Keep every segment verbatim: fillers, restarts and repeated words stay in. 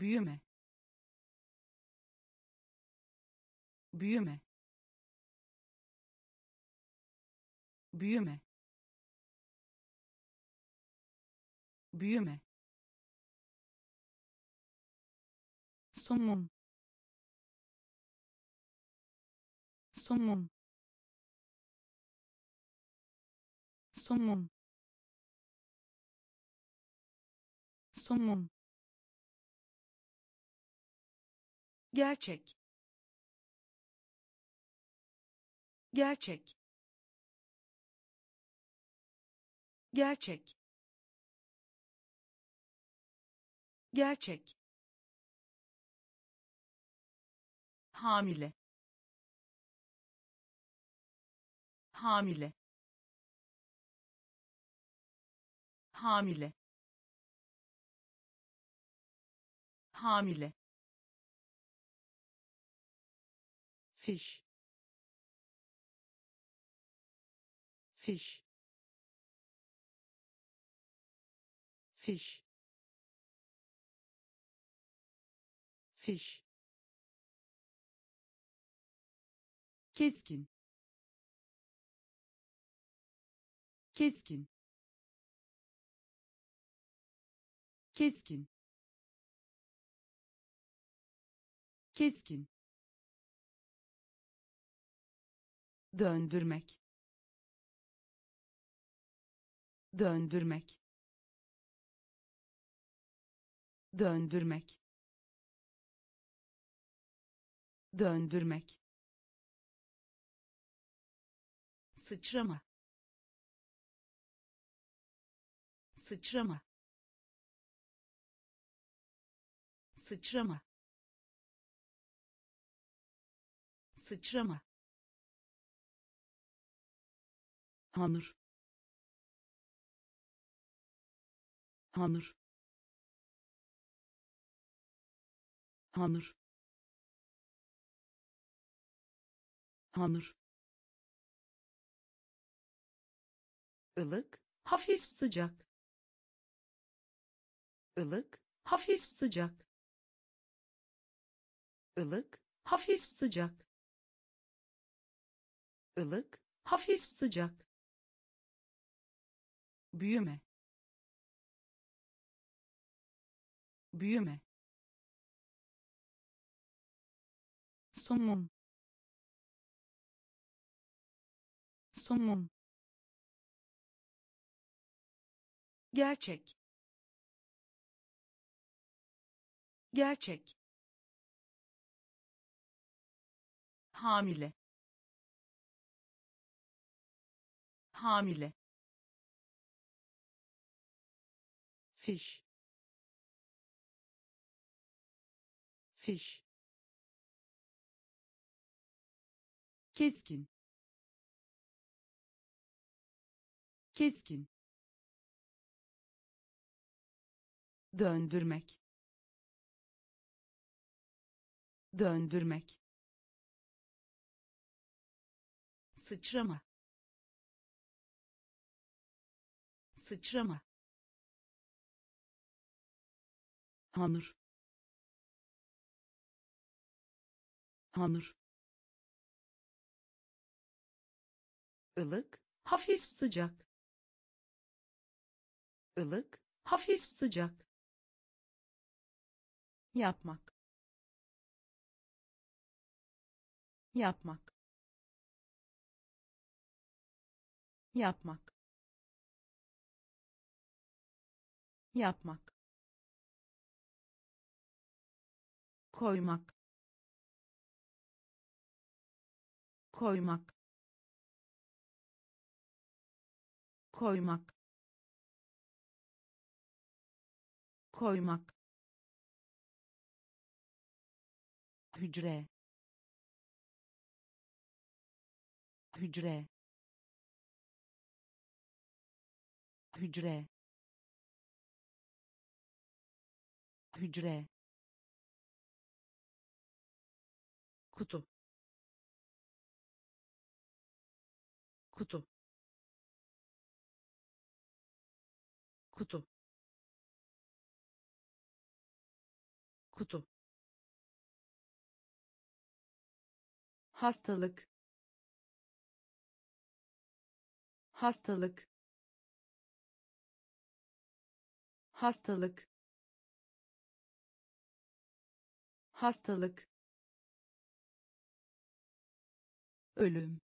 büyüme, büyüme, büyüme, büyüme, somun, somun, somun, somun, gerçek, gerçek, gerçek, gerçek, hamile, hamile, hamile, hamile, fiş, fiş, fiş, fiş, keskin, keskin, keskin, keskin, döndürmek, döndürmek, döndürmek, döndürmek, sıçrama, sıçrama, sıçrama, sıçrama, hamur, hamur, hamur, hamur, ılık, hafif sıcak, ılık, hafif sıcak, ılık, hafif sıcak, ılık, hafif sıcak, büyüme, büyüme, somun, somun, gerçek, gerçek, hamile, hamile, fiş, fiş, keskin, keskin, döndürmek, döndürmek, sıçrama, sıçrama, hamur, hamur, ılık, hafif sıcak, ılık, hafif sıcak, yapmak, yapmak, yapmak, yapmak, koymak, koymak, koymak, koymak, hücre, hücre, hücre, hücre, kutu, kutu, kutu, kutu, hastalık, hastalık, hastalık, hastalık, ölüm,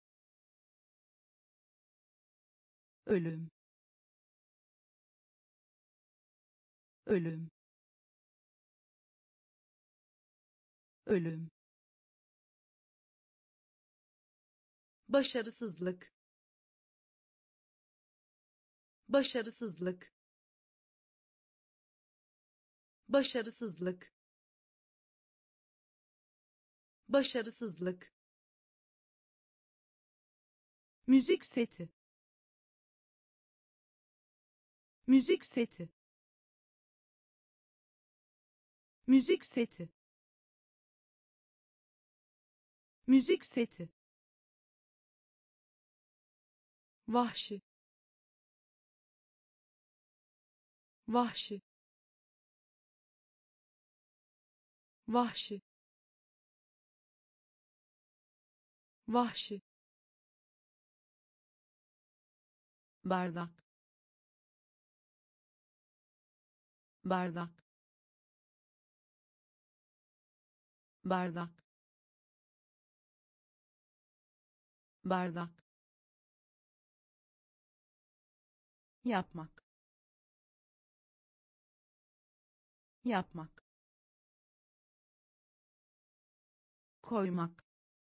ölüm, ölüm, ölüm, başarısızlık, başarısızlık, başarısızlık, başarısızlık, müzik seti, müzik seti, müzik seti, müzik seti, vahşi, vahşi, vahşi, vahşi, bardak, bardak, bardak, bardak, yapmak, yapmak, koymak,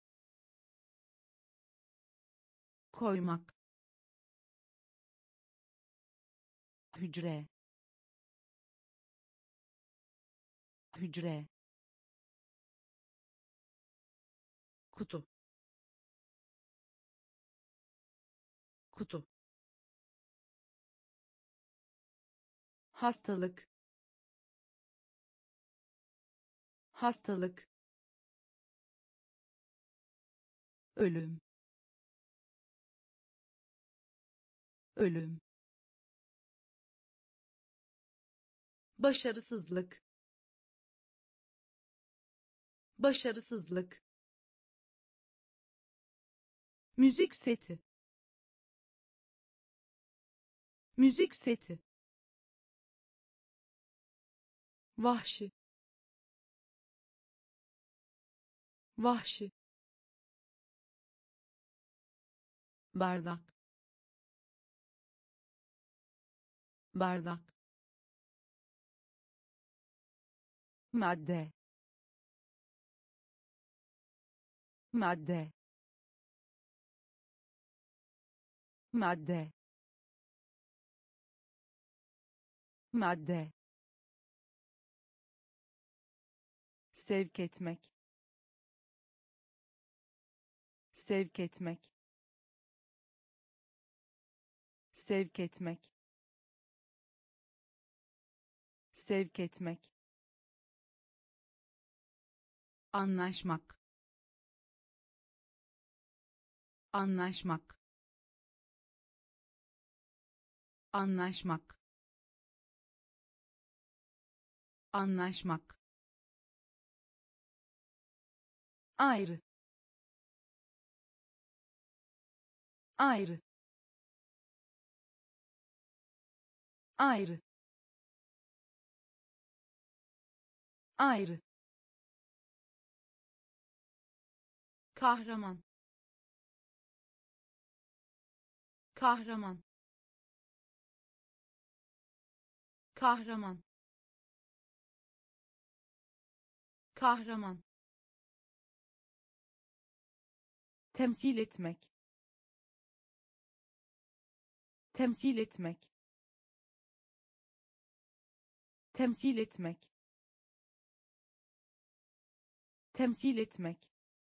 koymak, hücre, hücre, kutu, kutu, hastalık, hastalık, ölüm, ölüm, başarısızlık, başarısızlık, müzik seti, müzik seti, vahşi, vahşi, bardak, bardak, madde, madde, madde, madde, sevk etmek, sevk etmek, sevk etmek, sevk etmek, anlaşmak, anlaşmak, anlaşmak, anlaşmak, ayrı, ayrı, ayrı, ayrı, kahraman, kahraman, kahraman, kahraman, temsil etmek, temsil etmek, temsil etmek, temsil etmek,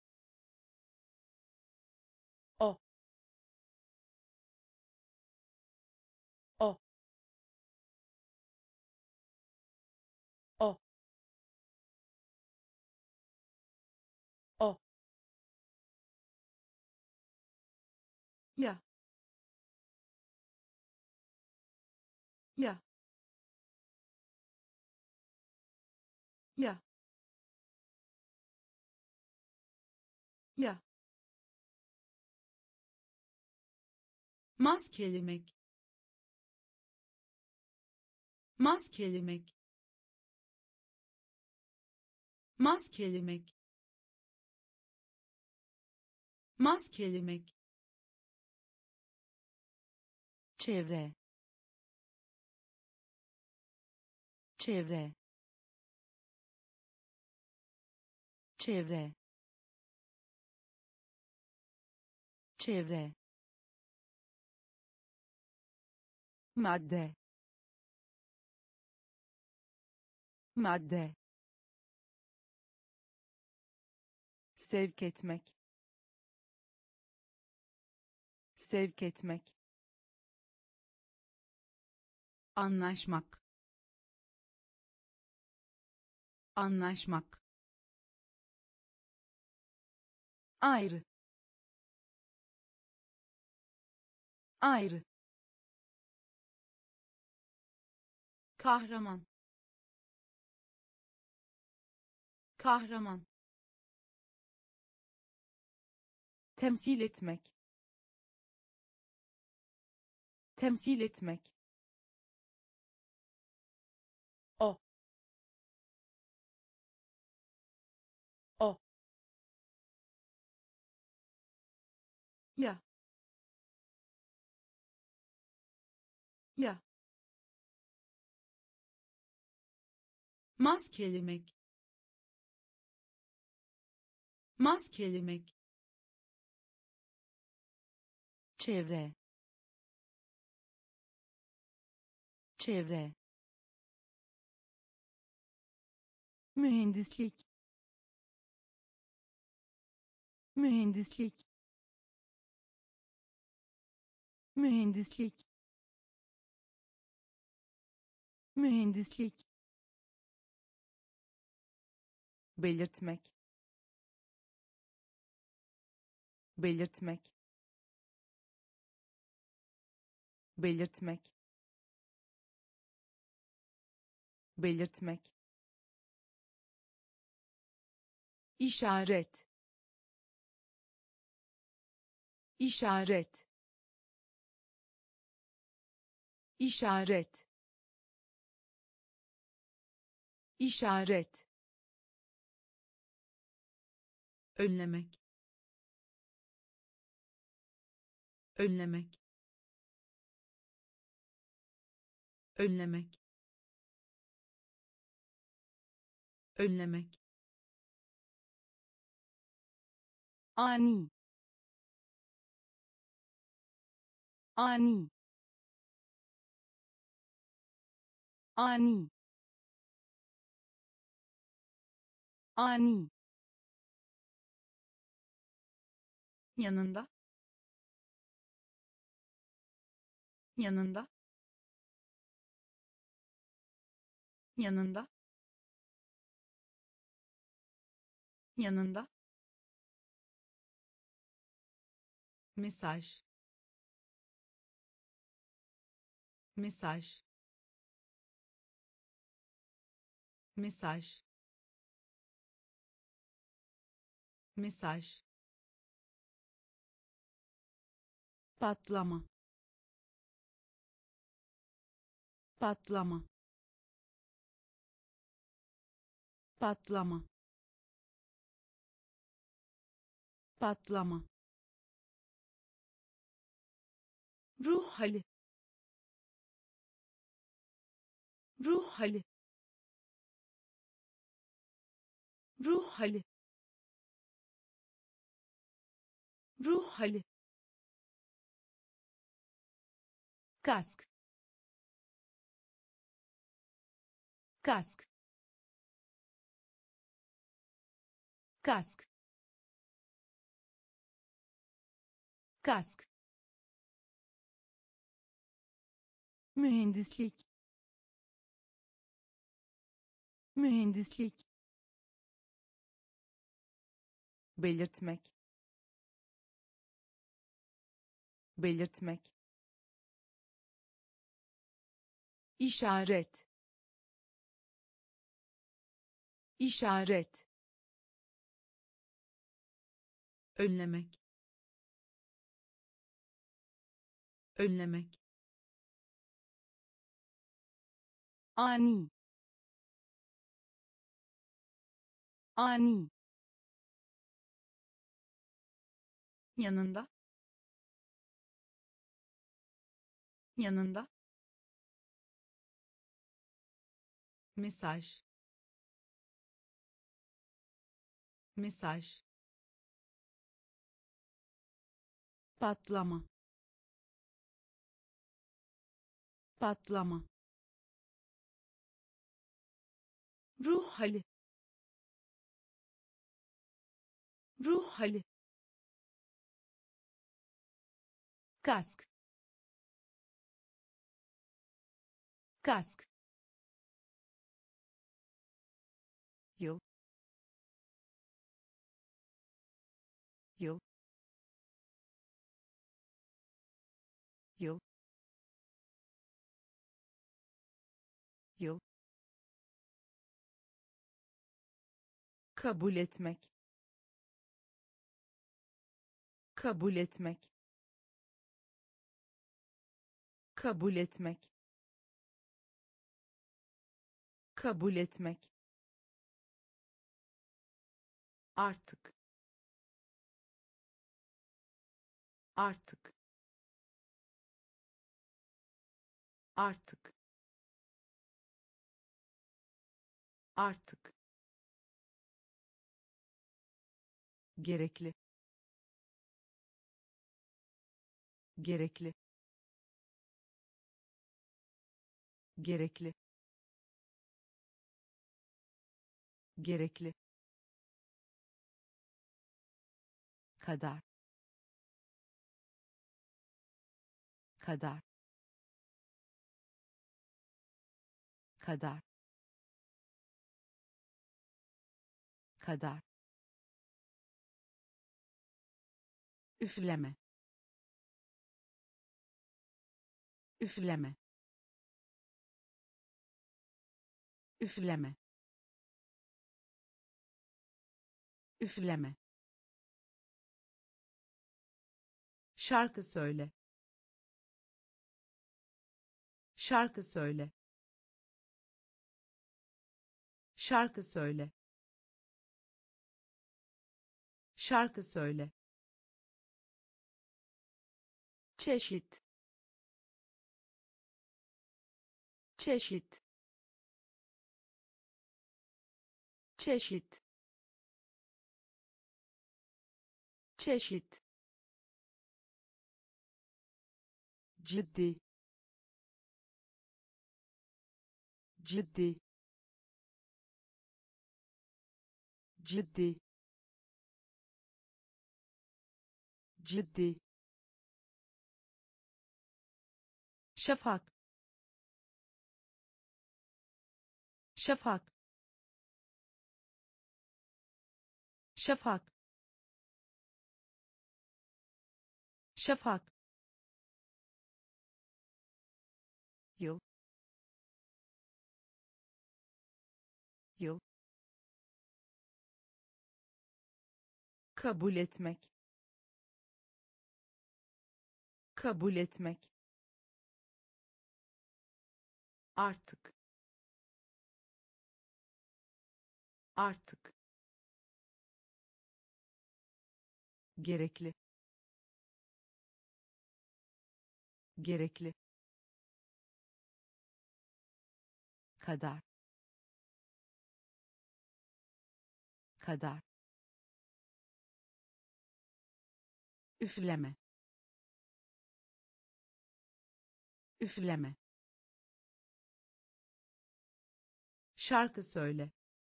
o, o, o, o, ya, ya, Ya. Ya. Maskelemek. Maskelemek. Maskelemek. Maskelemek. Çevre. Çevre. Çevre. Çevre. Madde. Madde. Sevk etmek. Sevk etmek. Anlaşmak. Anlaşmak. Ayrı. Ayrı. Kahraman. Kahraman. Temsil etmek. Temsil etmek. O. O. Ya. Ya. Maskelemek. Maskelemek. Çevre. Çevre. Mühendislik. Mühendislik. Mühendislik. Mühendislik. Belirtmek. Belirtmek. Belirtmek. Belirtmek. İşaret. İşaret. İşaret. İşaret. Önlemek. Önlemek. Önlemek. Önlemek. Ani. Ani. Ani. Ani. Yanında. Yanında. Yanında. Yanında. Mesaj. Mesaj. Mesaj. Mesaj. Patlama. Patlama. Patlama. Patlama. Ruh hali. Ruh hali. Ruh hali. Ruh hali. Kask. Kask. Kask. Kask. Mühendislik. Mühendislik. Belirtmek. Belirtmek. İşaret. işaret, önlemek, önlemek, ani, ani, yanında, yanında, mesaj, mesaj, patlama, patlama, ruh hali, ruh hali, kask, kask, yıl, yıl, yıl, yıl, kabul etmek, kabul etmek, kabul etmek, kabul etmek, artık, artık, artık, artık, gerekli, gerekli, gerekli, gerekli, kadar, kadar, kadar, kadar, üfleme, üfleme, üfleme, üfleme, şarkı söyle, şarkı söyle, şarkı söyle, şarkı söyle, çeşit, çeşit, çeşit, çeşit, ciddi, ciddi, ciddi, ciddi, şafak, şafak, şafak, şafak, yıl, yıl, kabul etmek, kabul etmek, artık, artık, gerekli, gerekli, kadar, kadar, üfleme, üfleme, şarkı söyle,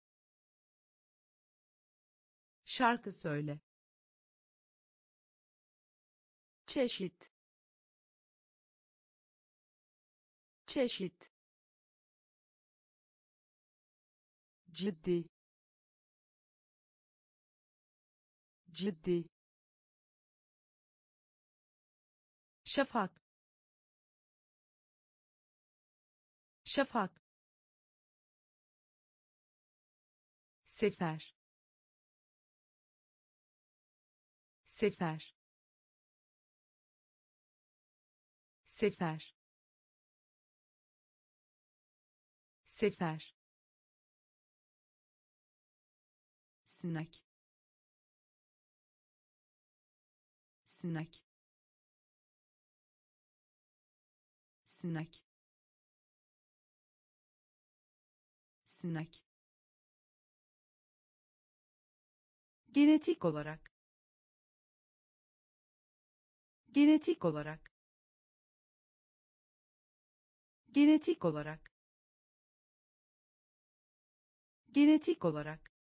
şarkı söyle, çeşit, çeşit, ciddi, ciddi, şafak, şafak, sefer sefer sefer sefer snack snack snack snack genetik olarak genetik olarak genetik olarak genetik olarak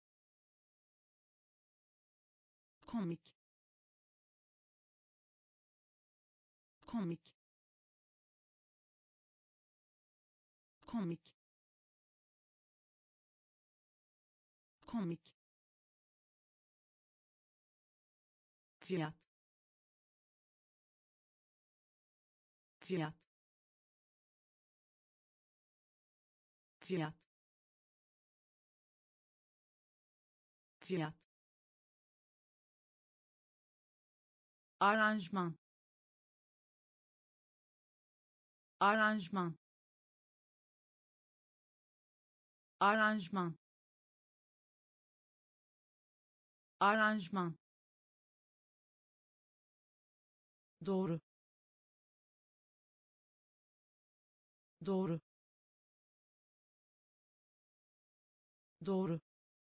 komik komik komik komik fiyat fiyat fiyat fiyat aranjman aranjman aranjman aranjman doğru doğru doğru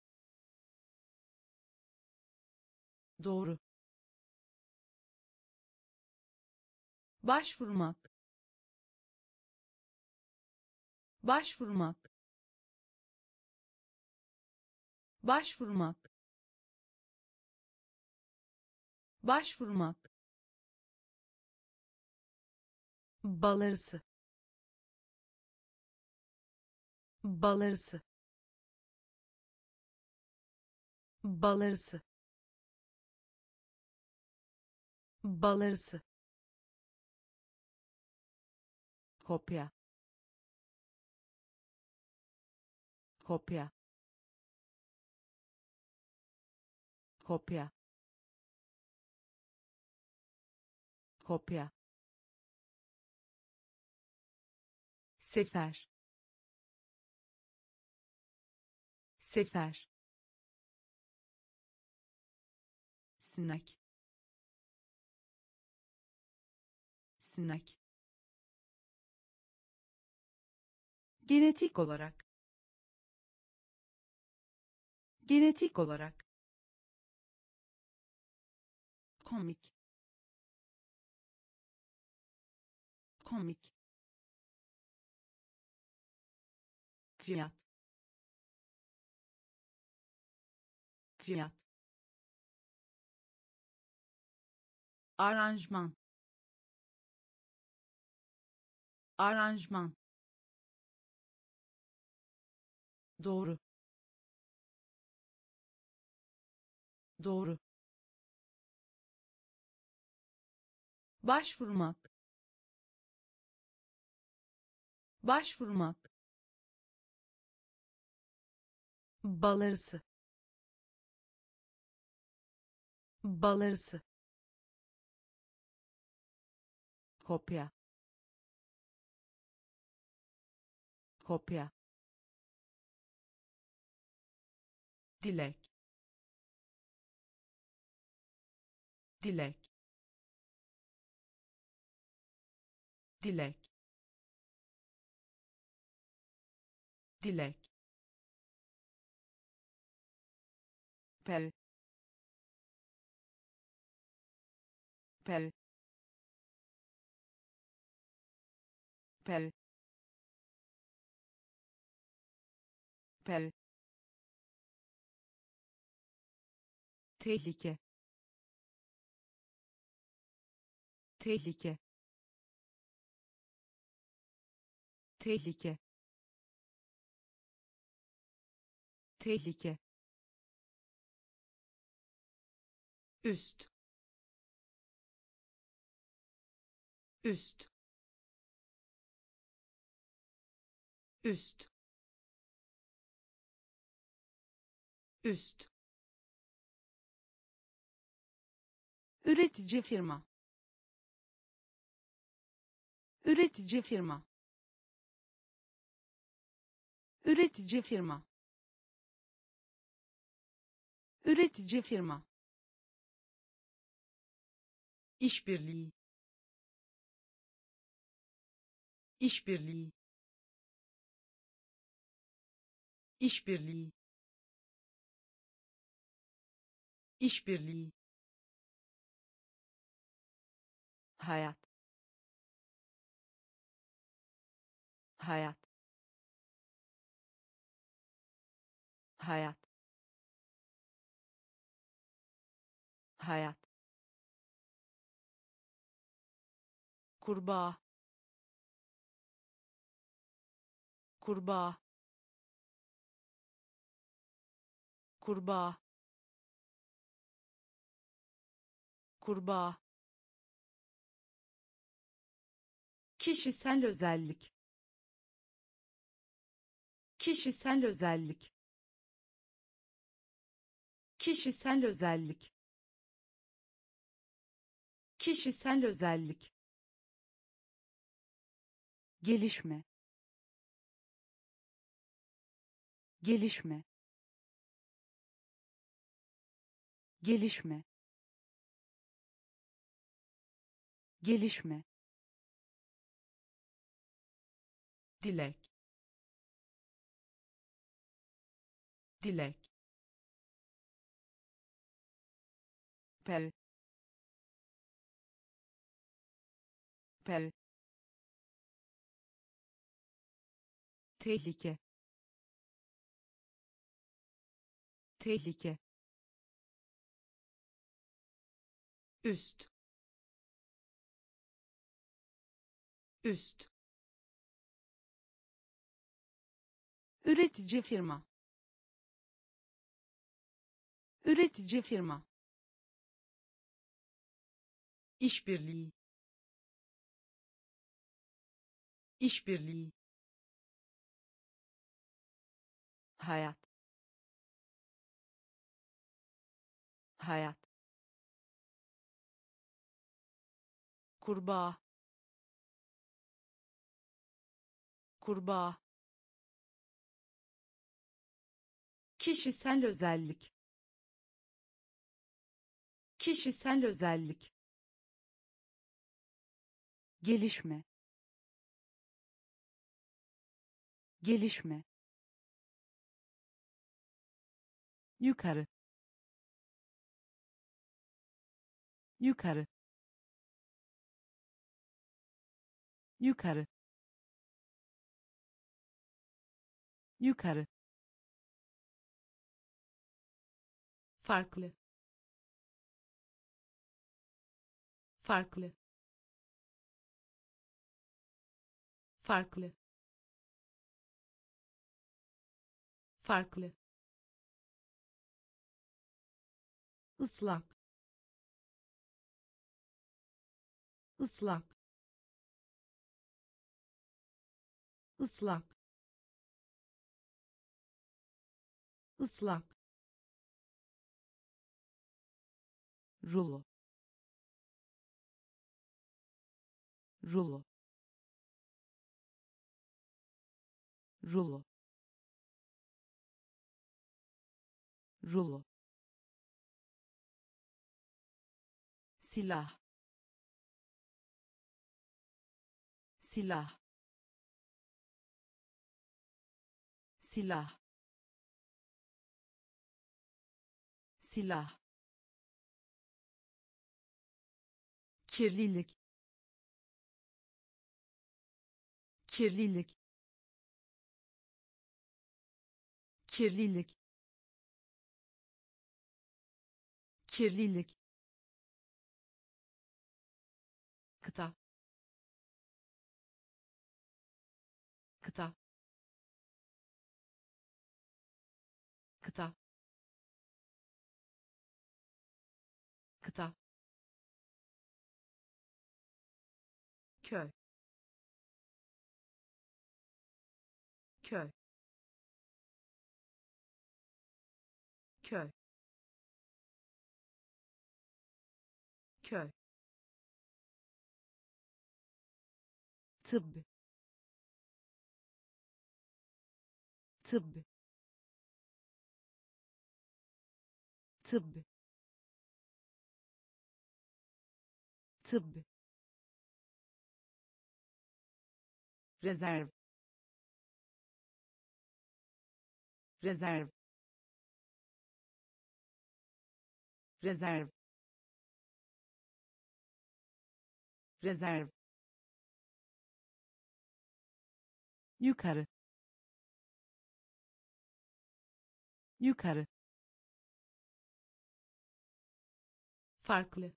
doğru başvurmak başvurmak başvurmak başvurmak balarısı balarısı balarısı balarısı kopya kopya kopya kopya sefer sefer snack snack genetik olarak genetik olarak komik komik fiyat fiyat aranjman aranjman doğru doğru başvurmak başvurmak balarısı balarısı kopya kopya dilek dilek dilek dilek pel pel pel pel tehlike tehlike tehlike tehlike üst üst üst üst, üretici firma, üretici firma, üretici firma, üretici firma, işbirliği, işbirliği, işbirliği, işbirliği, hayat, hayat, hayat, hayat, kurbağa, kurbağa, kurbağa, kurbağa, kişisel özellik, kişisel özellik, kişisel özellik, kişisel özellik, gelişme, gelişme, gelişme, gelişme, dilek, dilek, per, per, tehlike, tehlike, üst, üst, üretici firma, üretici firma, işbirliği, işbirliği, hayat, hayat, kurbağa, kurbağa, kişisel özellik, kişisel özellik, gelişme, gelişme, yukarı, yukarı, yukarı, yukarı, farklı, farklı, farklı, farklı, ıslak, ıslak, ıslak, ıslak, rulo, rulo, rulo, rulo, silah, silah, silah, silah, kirlilik, kirlilik, kirlilik, kirlilik, kıta, kıta, kıta, kıta, köy, köy, köy, köy, tıbb, tıbb, tıbb, tıbb, rezerv, rezerv, rezerv, rezerv, yukarı, yukarı, farklı,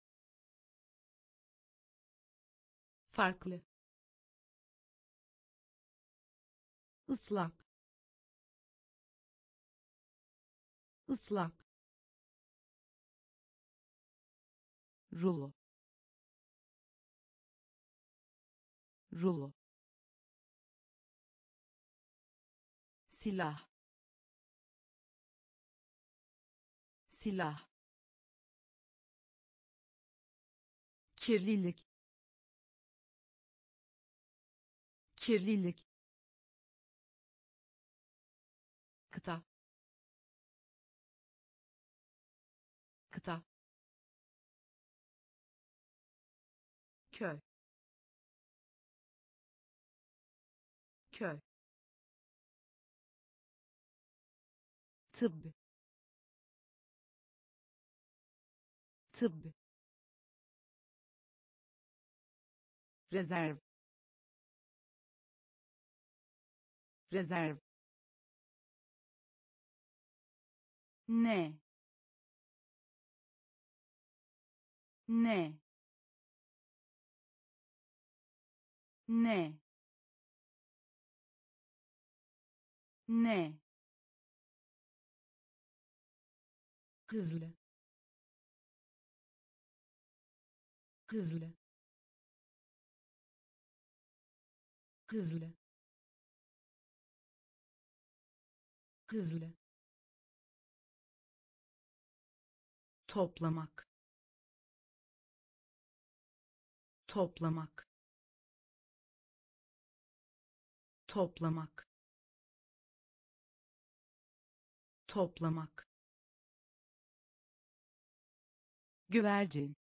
farklı, ıslak, ıslak, rulo, rulo, silah, silah, kirlilik, kirlilik, kıta, kıta, köy, köy, tıbb, tıbb, rezerv, rezerv, ne, ne, ne, ne, hızlı, hızlı, hızlı, hızlı, toplamak, toplamak, toplamak, toplamak, güvercin,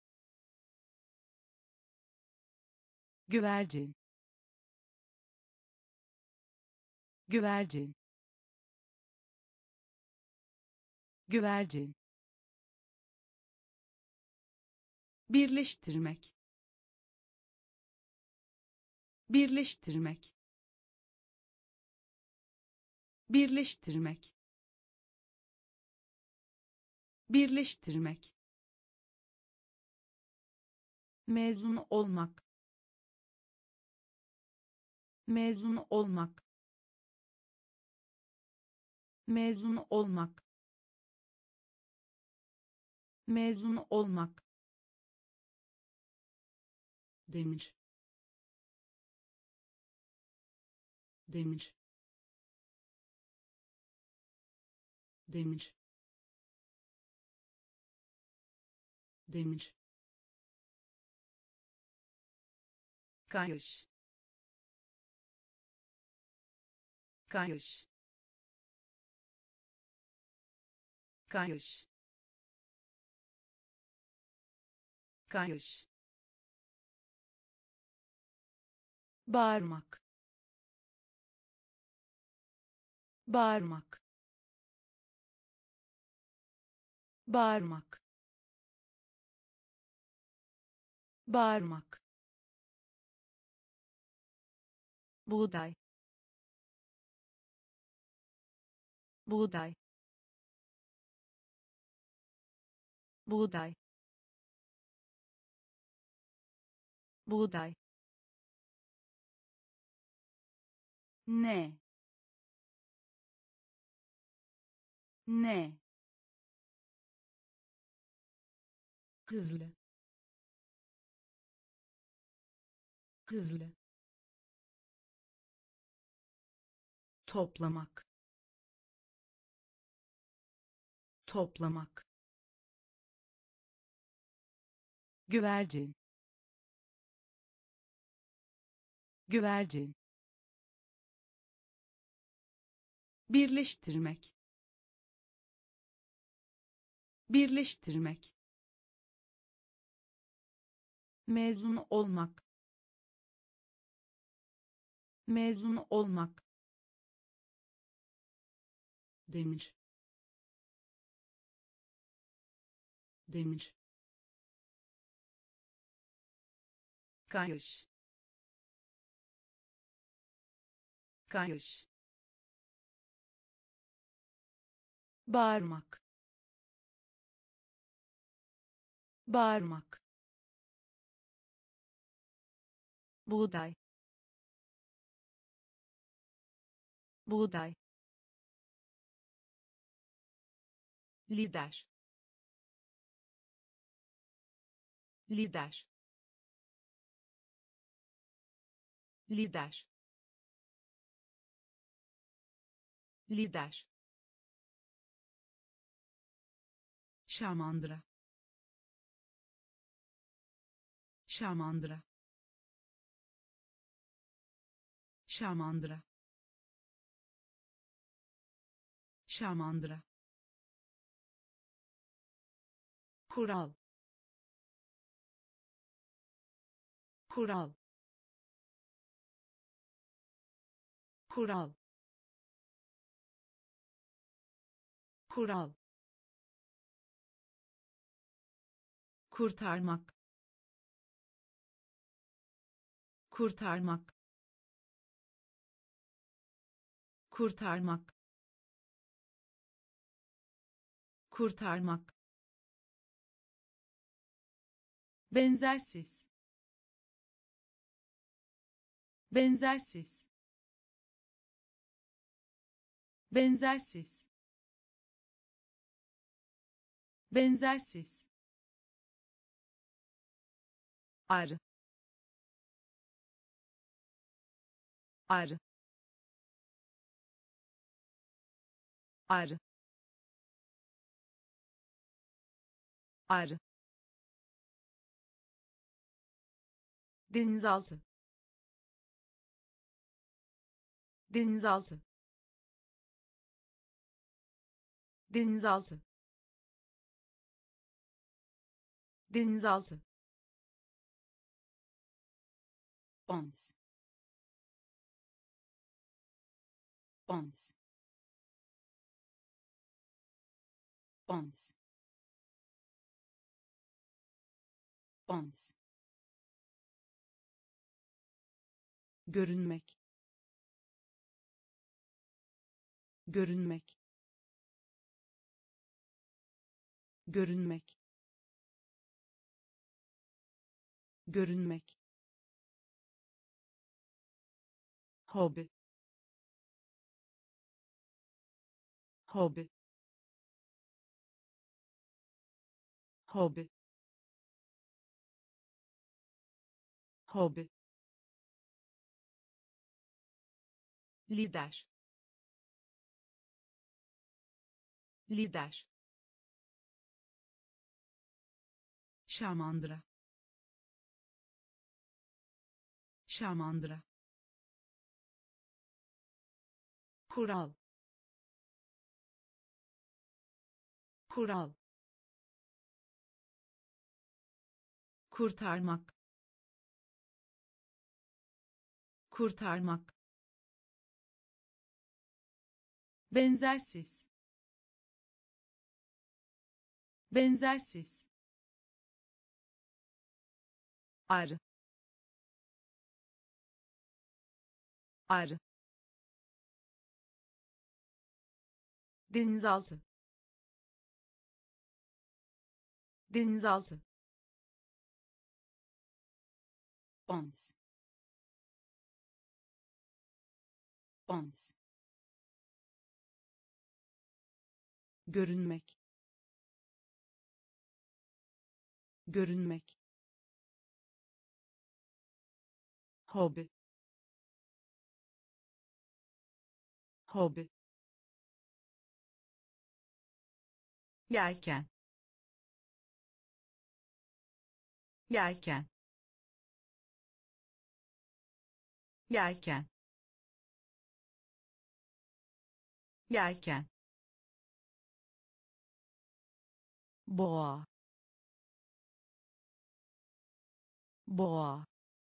güvercin, güvercin, güvercin, birleştirmek, birleştirmek, birleştirmek, birleştirmek, mezun olmak, mezun olmak, mezun olmak, mezun olmak, demir, demir, demir, demir, kayış, kayış, kayış, kayış, bağırmak, bağırmak, bağırmak, bağırmak, buğday, buğday, buğday, buğday, ne, ne, hızlı, hızlı, toplamak, toplamak, güvercin, güvercin, birleştirmek, birleştirmek, mezun olmak, mezun olmak, demir, demir, kayış, kayış, bağırmak, bağırmak, buğday, buğday, lider, lider, lider, lider, şamandıra, şamandıra, şamandıra, şamandıra, kural, kural, kural, kural, kurtarmak, kurtarmak, kurtarmak, kurtarmak, benzersiz, benzersiz, benzersiz, benzersiz, arı, arı, arı, arı, denizaltı, denizaltı, denizaltı, denizaltı, ons, ons, ons, ons, görünmek, görünmek, görünmek, görünmek, hobi, hobi, hobi, hobi, lider, lider, şamandıra, şamandıra, kural, kural, kurtarmak, kurtarmak, benzersiz, benzersiz, arı, arı, denizaltı, denizaltı, ons, ons, görünmek, görünmek, hobi, hobi, yelken yelken yelken yelken boğa boğa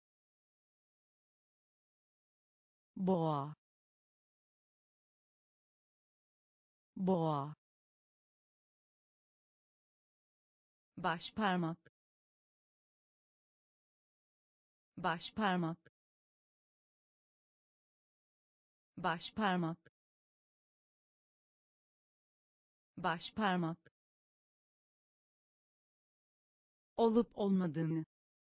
boğa boğa başparmak başparmak başparmak başparmak olup olmadığını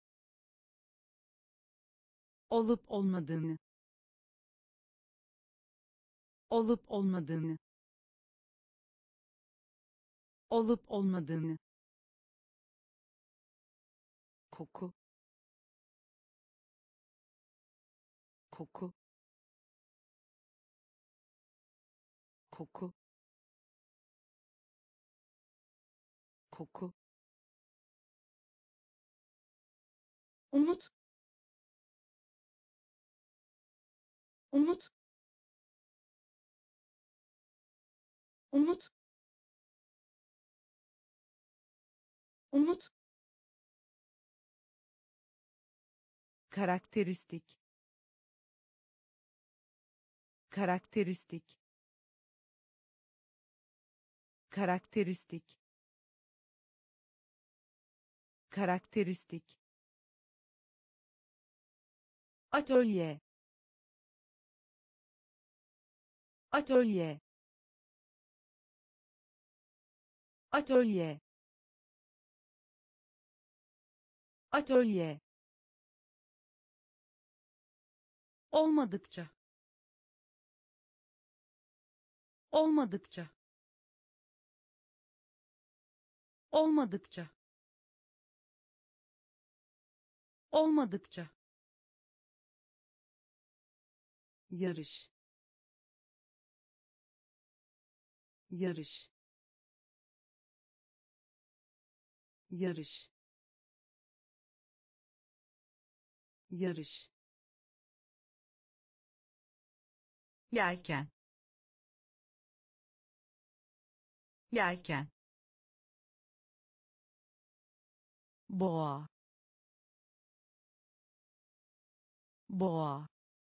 olup olmadığını olup olmadığını olup olmadığını koku koku koku koku umut umut umut umut karakteristik karakteristik karakteristik karakteristik atölye atölye atölye atölye olmadıkça olmadıkça olmadıkça olmadıkça yarış yarış yarış yarış yelken yelken boğa boğa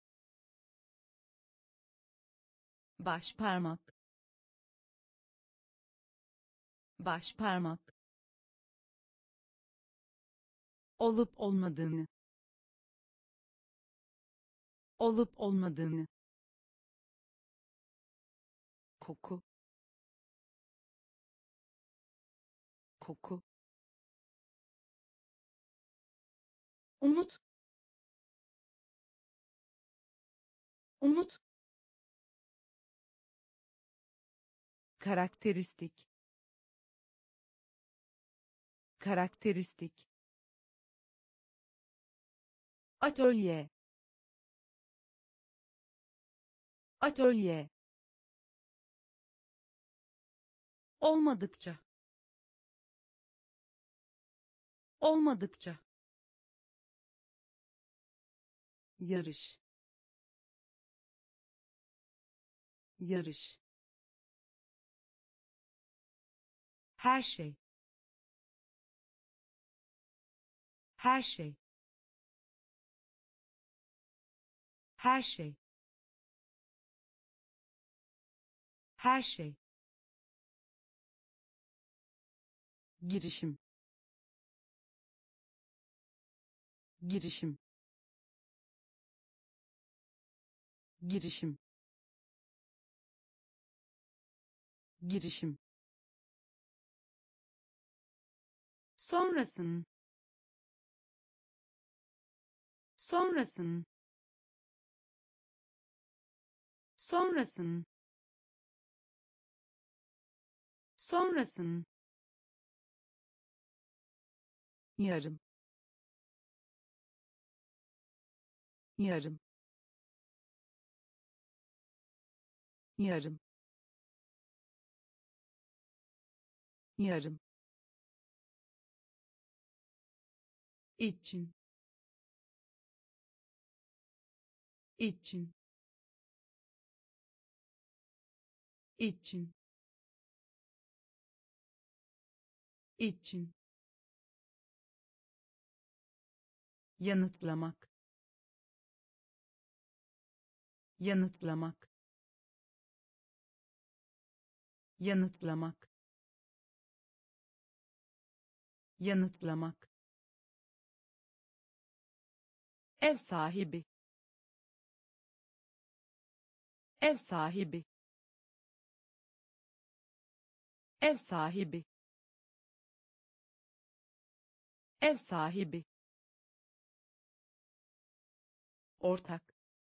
başparmak başparmak olup olmadığını olup olmadığını koku koku umut umut karakteristik karakteristik atölye atölye olmadıkça olmadıkça yarış yarış her şey her şey her şey her şey girişim girişim girişim girişim sonrasın sonrasın sonrasın sonrasın yarım yarım yarım yarım, için, için, için, için, yanıtlamak, yanıtlamak, yanıtlamak, yanıtlamak, ev sahibi, ev sahibi, ev sahibi, ev sahibi, ortak,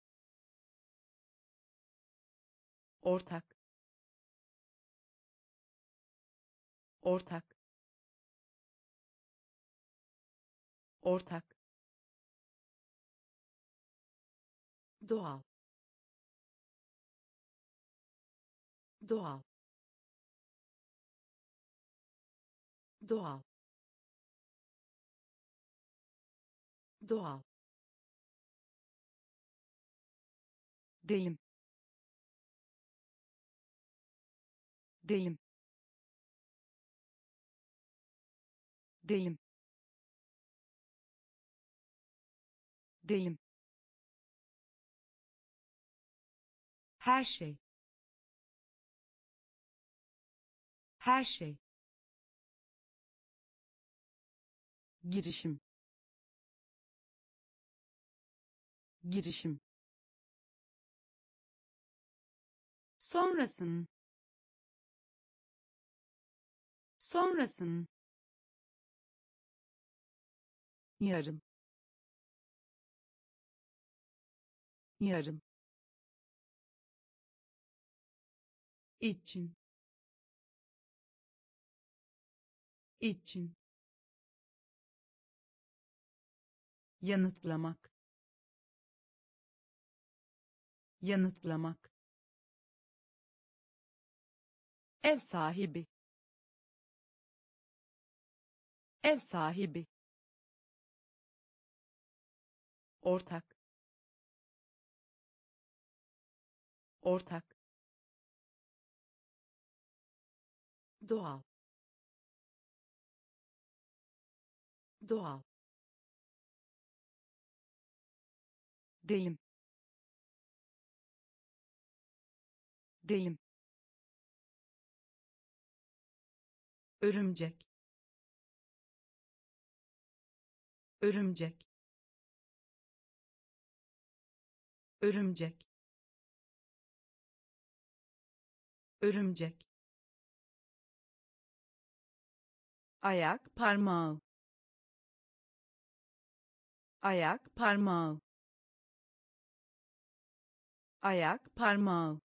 ortak, ortak, ortak, doğal, doğal, doğal, doğal, deyim, deyim, deyim, deyim, her şey, her şey, girişim, girişim, sonrasın, sonrasın, yarım, yarım, için, için, yanıtlamak, yanıtlamak, ev sahibi, ev sahibi, ortak, ortak, doğal, doğal, deyim, deyim, örümcek, örümcek, örümcek, örümcek, ayak parmağı, ayak parmağı, ayak parmağı,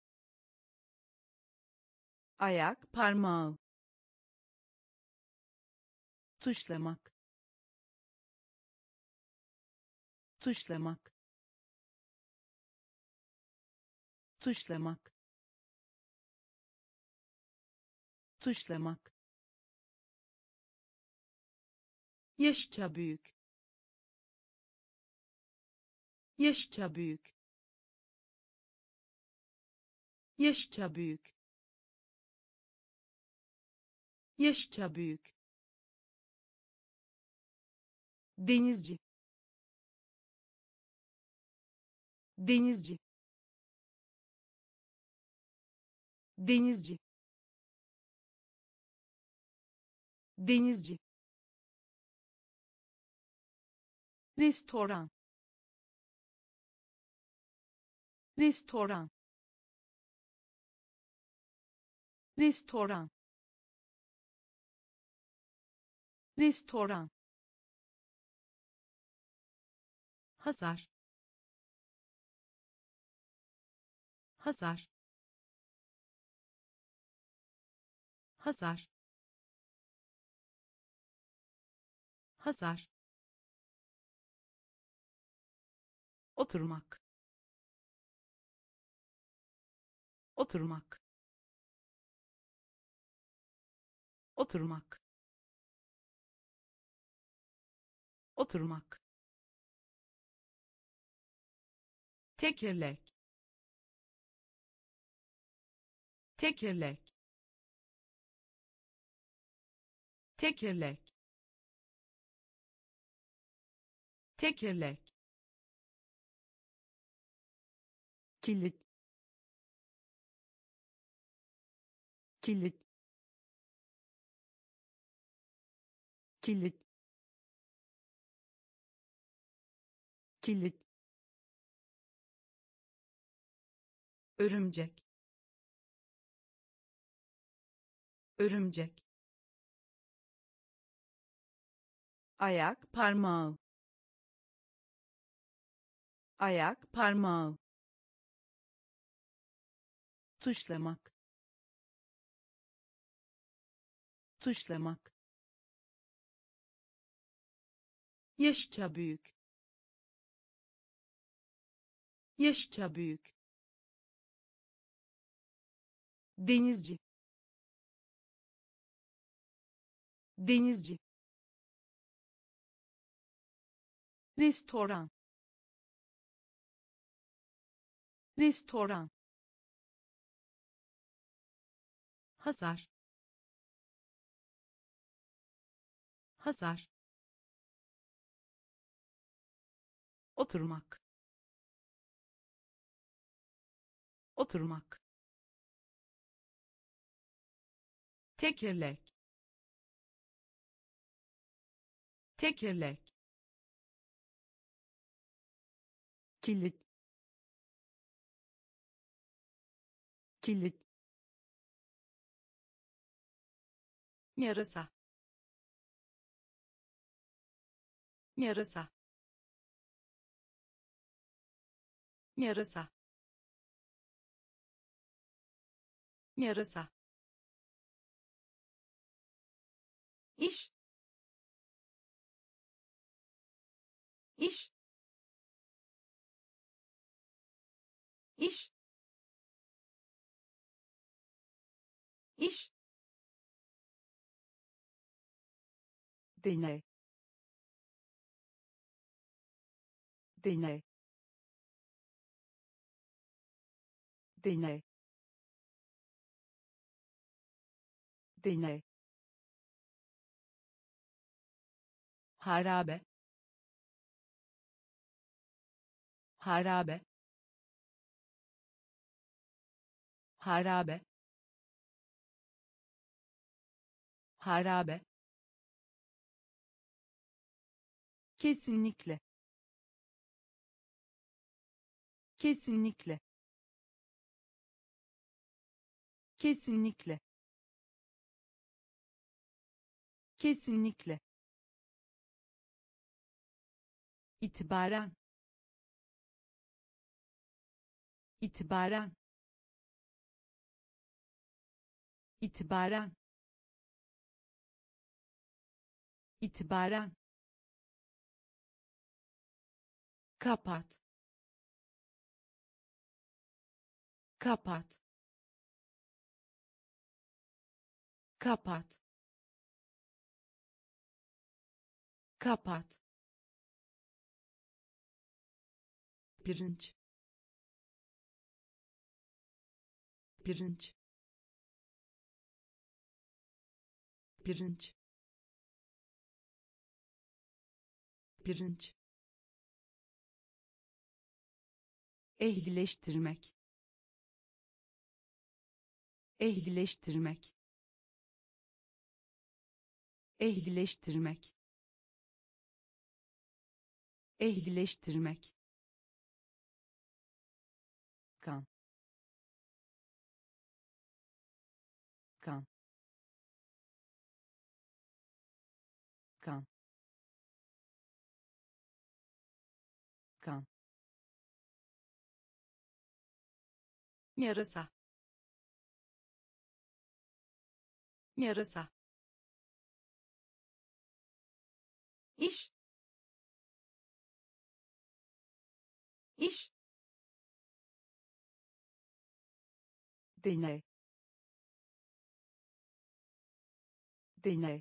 ayak parmağı, tuşlamak, tuşlamak, tuşlamak, tuşlamak, yaşça büyük, yaşça büyük, yaşça büyük, yaşça büyük, denizci, denizci, denizci, denizci, restoran, restoran, restoran, restoran, hasar, hasar, hasar, hasar, oturmak, oturmak, oturmak, oturmak, tekerlek, tekerlek, tekerlek, tekerlek, kilit, kilit, kilit, kilit, örümcek, örümcek, ayak parmağı, ayak parmağı, tuşlamak, tuşlamak, yaşça büyük, yaşça büyük, denizci, denizci, restoran, restoran, hasar, hasar, oturmak, oturmak, tekerlek, tekerlek, kilit, kilit, yarasa, yarasa, yarasa, yarasa, iş, iş, iş, iş, deney, deney, deney, deney, harabe, harabe, harabe, harabe, kesinlikle, kesinlikle, kesinlikle, kesinlikle, itibaren, itibaren, itibaren, itibaren, kapat, kapat, kapat, kapat, pirinç, pirinç, pirinç, pirinç, ehlileştirmek, ehlileştirmek, ehlileştirmek, ehlileştirmek, kan, kan, kan, kan, yarasa, yarasa, iş, iş, deney, deney,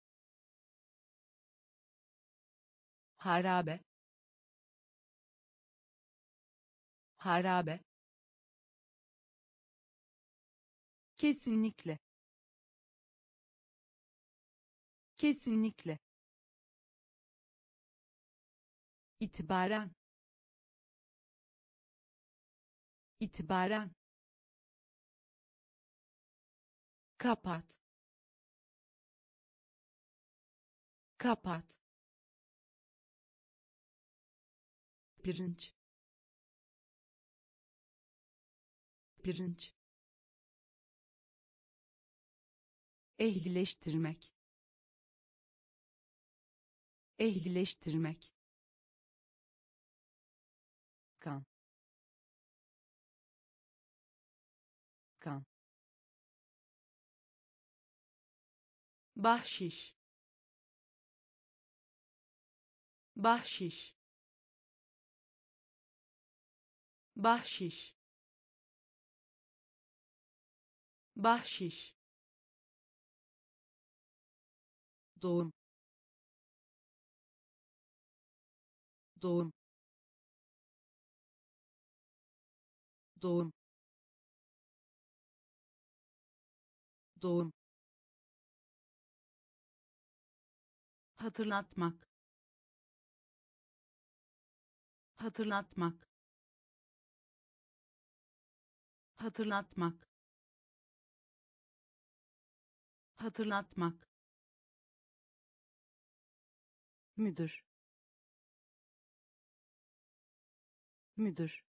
harabe, harabe, kesinlikle, kesinlikle, itibaren, itibaren, kapat, kapat, pirinç, pirinç, ehlileştirmek, ehlileştirmek, kan, kan, bahşiş, bahşiş, bahşiş, bahşiş, doğum, doğum, doğum, doğum, hatırlatmak, hatırlatmak, hatırlatmak, hatırlatmak, müdür, müdür,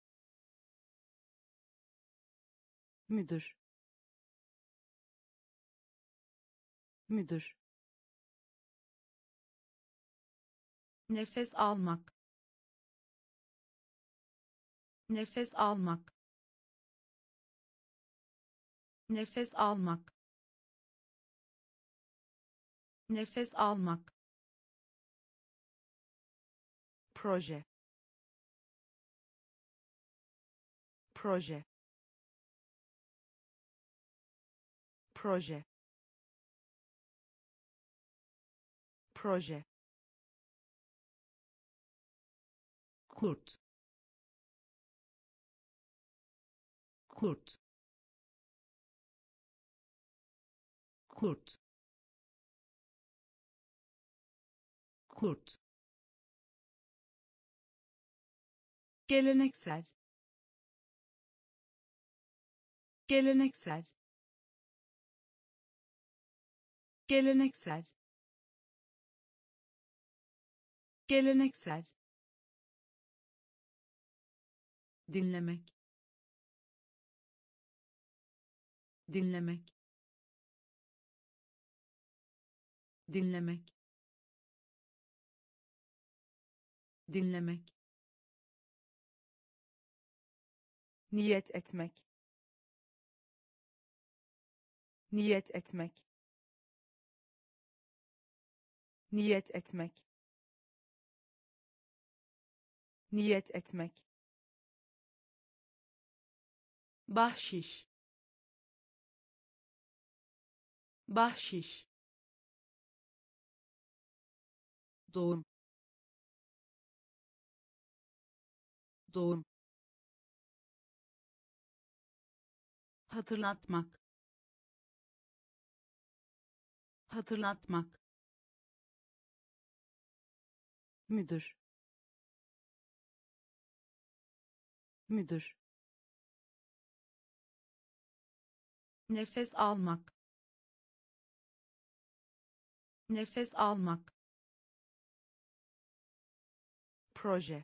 müdür, müdür, nefes almak, nefes almak, nefes almak, nefes almak, proje, proje, proje, proje, kurt, kurt, kurt, kurt, geleneksel, geleneksel, geleneksel, geleneksel, dinlemek, dinlemek, dinlemek, dinlemek, niyet etmek, niyet etmek, niyet etmek, niyet etmek, bahşiş, bahşiş, doğum, doğum, hatırlatmak, hatırlatmak, müdür, müdür, nefes almak, nefes almak, proje,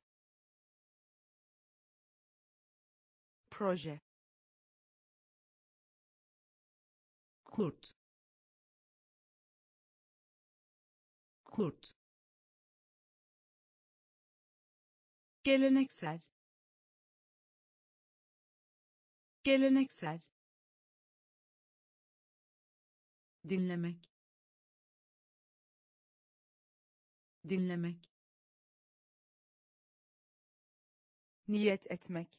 proje, kurt, kurt, geleneksel, geleneksel, dinlemek, dinlemek, niyet etmek,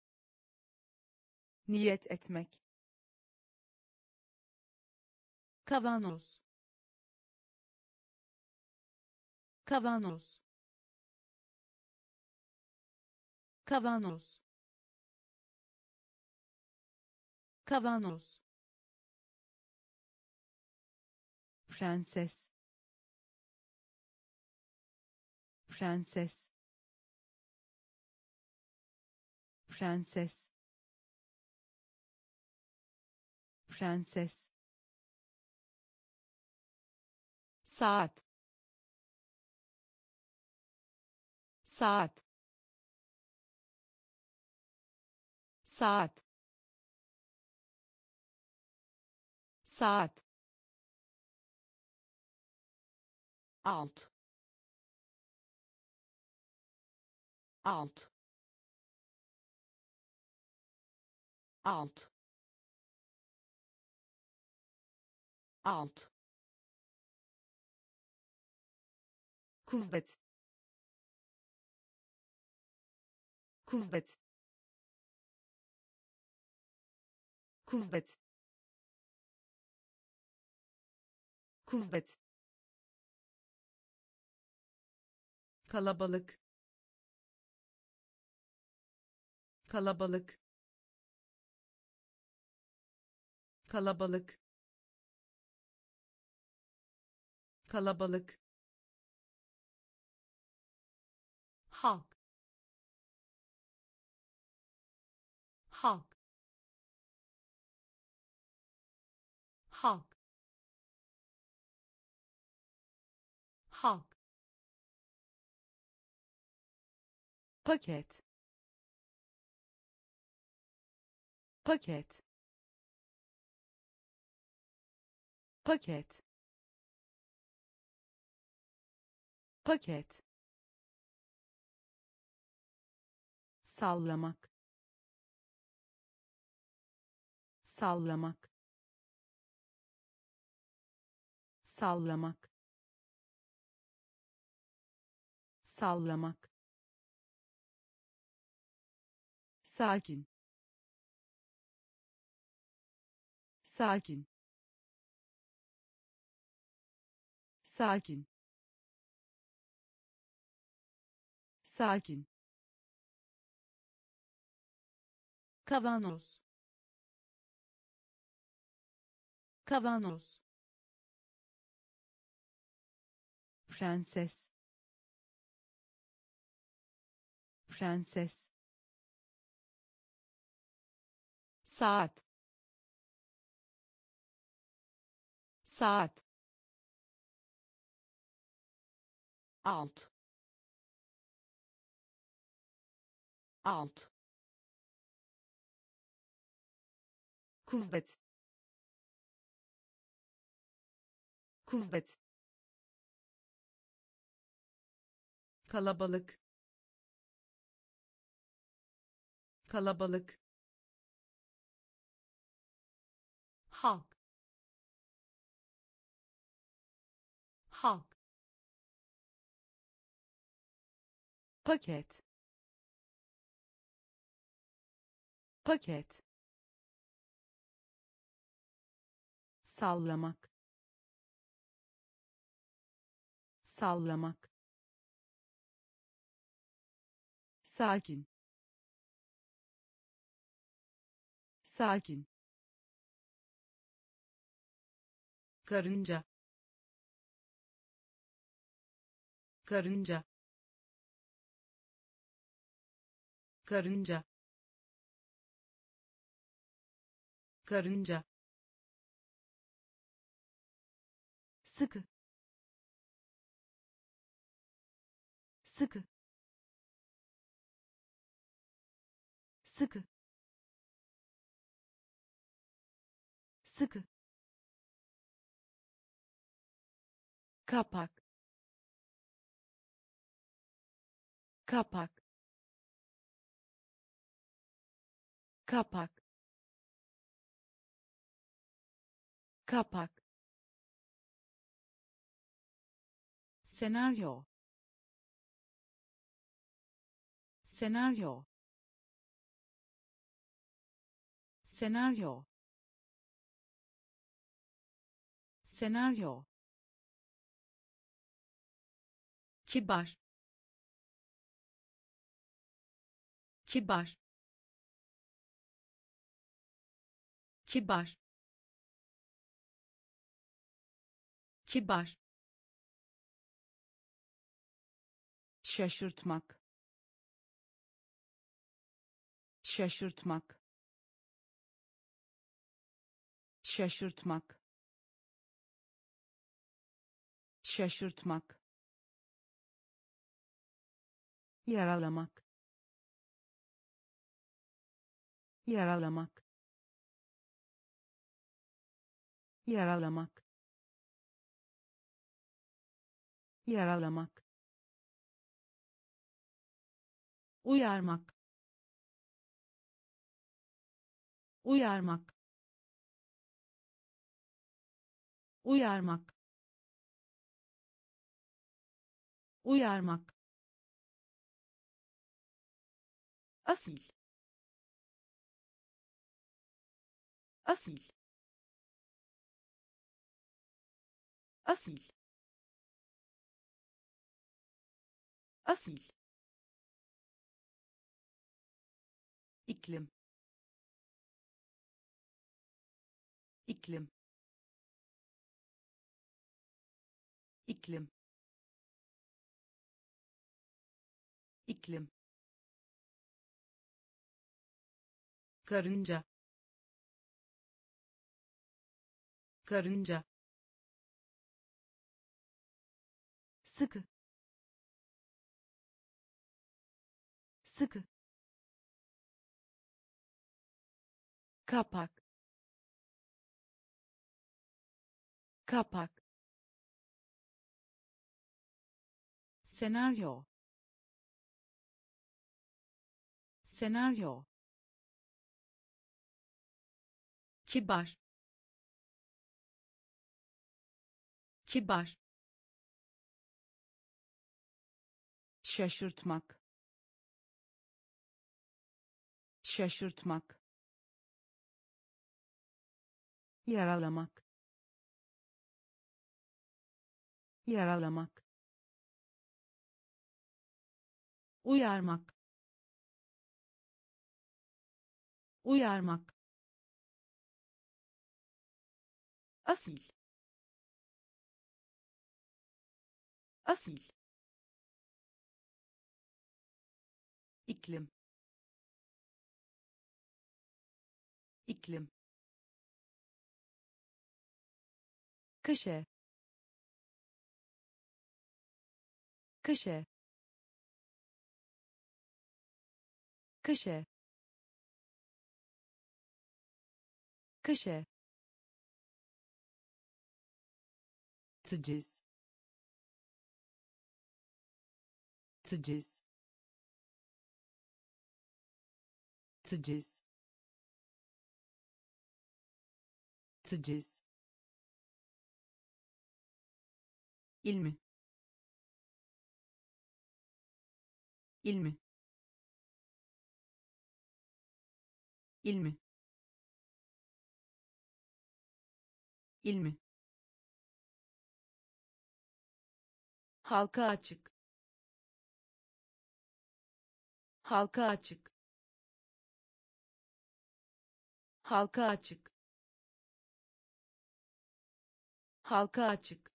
niyet etmek, kavanoz, kavanoz, kavanoz, kavanoz, prenses, prenses, prenses, prenses, saat, saat, saat, saat, alt, alt, alt, alt, kuvvet, kuvvet, kuvvet, kuvvet, kalabalık, kalabalık, kalabalık, kalabalık, halk, halk, halk, halk, paket, paket, paket, paket, sallamak, sallamak, sallamak, sallamak, sakin, sakin, sakin, sakin, kavanoz, kavanoz, prenses, prenses, saat, saat, alt, alt, kuvvet, kuvvet, kalabalık, kalabalık, halk, halk, paket, paket, sallamak, sallamak, sakin, sakin, karınca, karınca, karınca, karınca, sıkı, sıkı, sıkı, sıkı, kapak, kapak, kapak, kapak, senaryo, senaryo, senaryo, senaryo, kibar, kibar, kibar, kibar, şaşırtmak, şaşırtmak, şaşırtmak, şaşırtmak, yaralamak, yaralamak, yaralamak, yaralamak, uyarmak, uyarmak, uyarmak, uyarmak, asil, asil, asil, asil, iklim, iklim, iklim, iklim, karınca, karınca, sıkı, sıkı, kapak, kapak, senaryo, senaryo, kibar, kibar, şaşırtmak, şaşırtmak, yaralamak, yaralamak, uyarmak, uyarmak, asil, asil, iklim, iklim, kışe, kışe, kışe, kışe, teciz, teciz, teciz, teciz, ilmi, ilmi, ilmi, ilmi, halka açık, halka açık, halka açık, halka açık,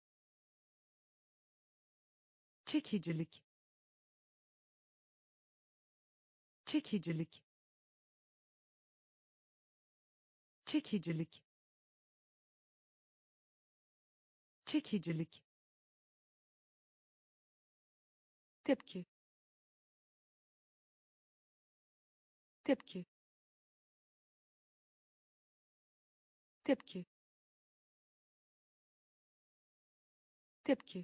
çekicilik, çekicilik, çekicilik, çekicilik, tepki, tepki, tepki, tepki,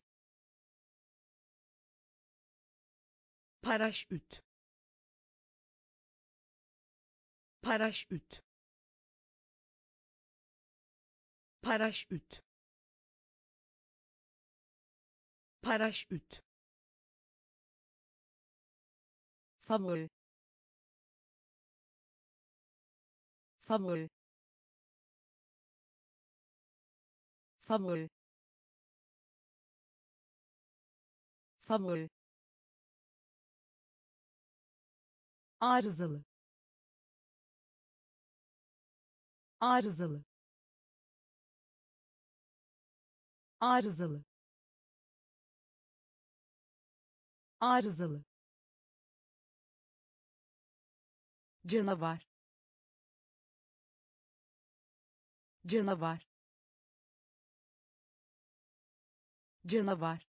paraşüt, paraşüt, paraşüt, paraşüt, favori, favori, favori, favori, arızalı, arızalı, arızalı, arızalı, canavar, canavar, canavar,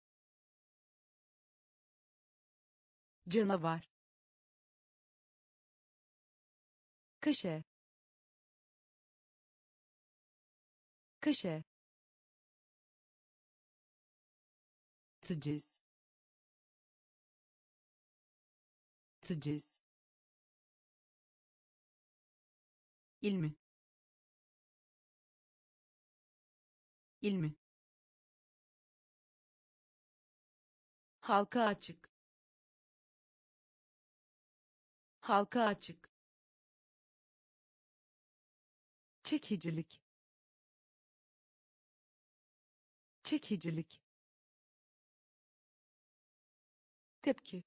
canavar, kaşe, kaşe, teciz, teciz, ilmi, ilmi, halka açık, halka açık, çekicilik, çekicilik, tepki,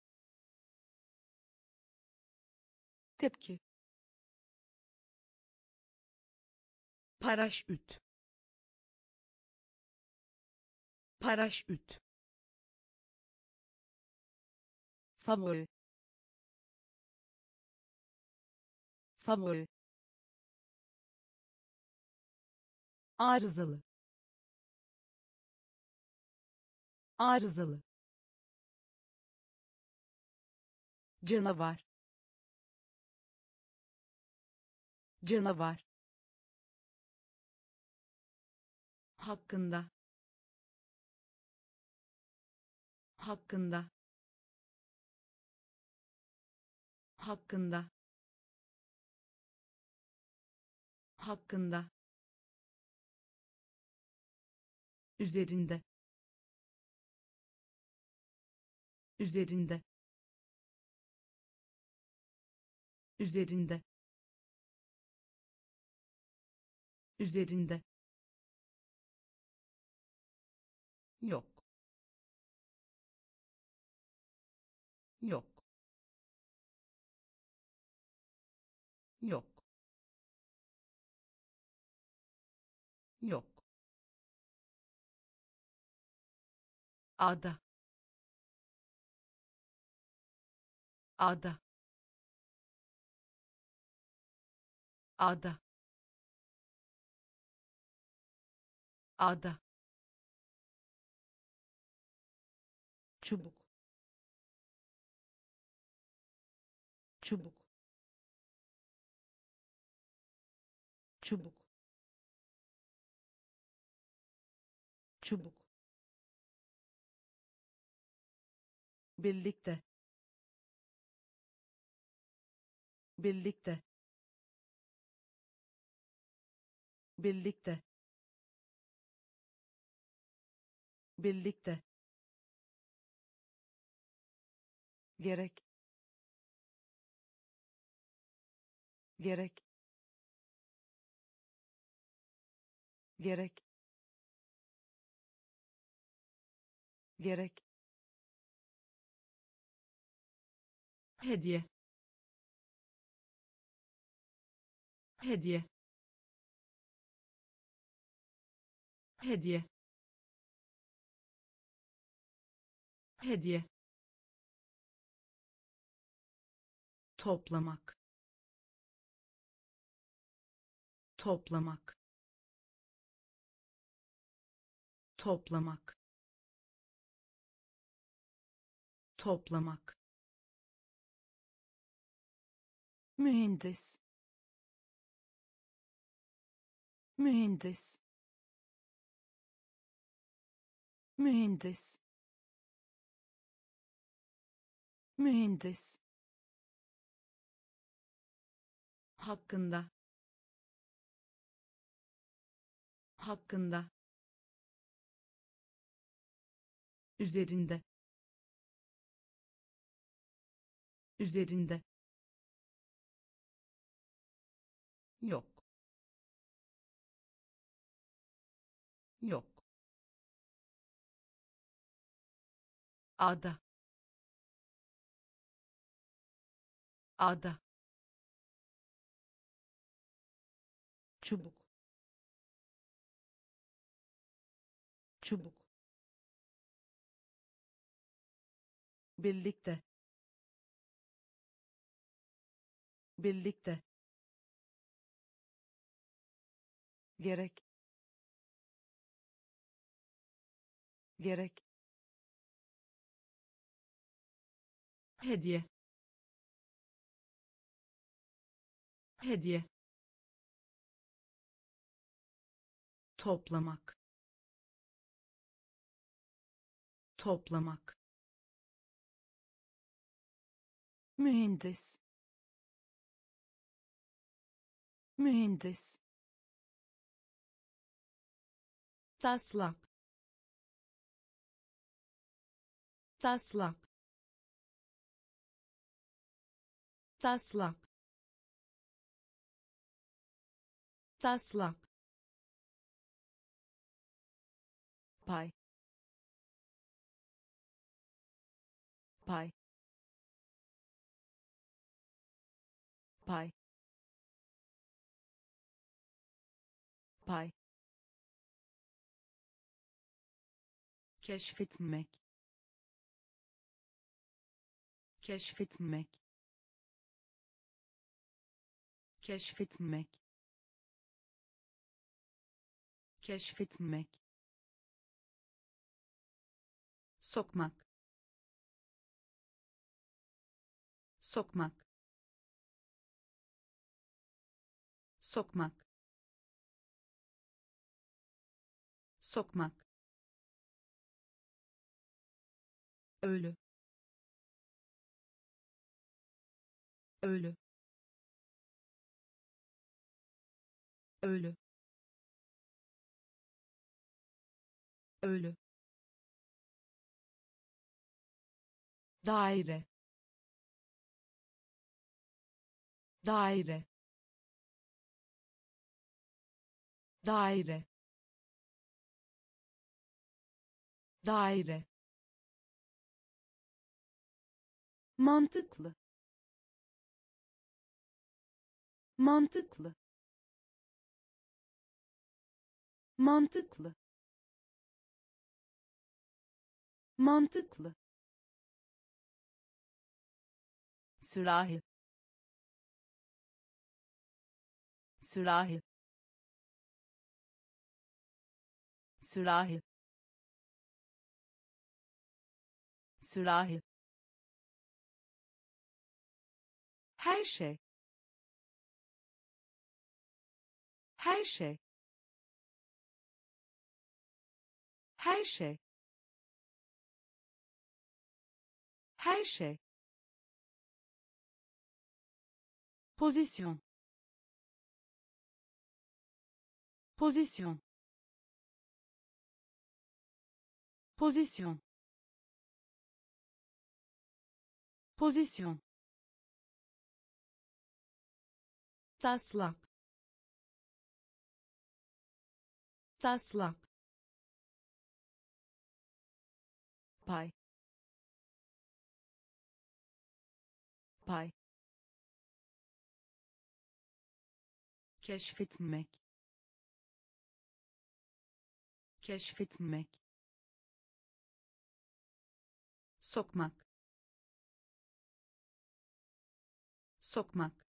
tepki, paraşüt, paraşüt, favori, favori, arızalı, arızalı, canavar, canavar, hakkında, hakkında, hakkında, hakkında, üzerinde, üzerinde, üzerinde, üzerinde, yok, yok, yok, yok, ada, ada, ada, ada, çubuk, çubuk, çubuk, çubuk, birlikte, birlikte, birlikte, birlikte, gerek, gerek, gerek, gerek, hediye, hediye, hediye, hediye, toplamak, toplamak, toplamak, toplamak, mühendis, mühendis, mühendis, mühendis, hakkında, hakkında, üzerinde, üzerinde, yok, yok, ada, ada, çubuk, çubuk, birlikte, birlikte, gerek, gerek, hediye, hediye, toplamak, toplamak, mühendis, mühendis, taslak, taslak, taslak, taslak, pay, pay, pay, pay, keşfetmek, keşfetmek, keşfetmek, keşfetmek, sokmak, sokmak, sokmak, sokmak, ölü, ölü, ölü, ölü, daire, daire, daire, daire, mantıklı, mantıklı, mantıklı, mantıklı, sürahi, sürahi, sürahi, sürahi, her şey, her şey, her şey, her şey, pozisyon, pozisyon, pozisyon, pozisyon, taslak, taslak, pay, pay, keşfetmek, keşfetmek, sokmak, sokmak,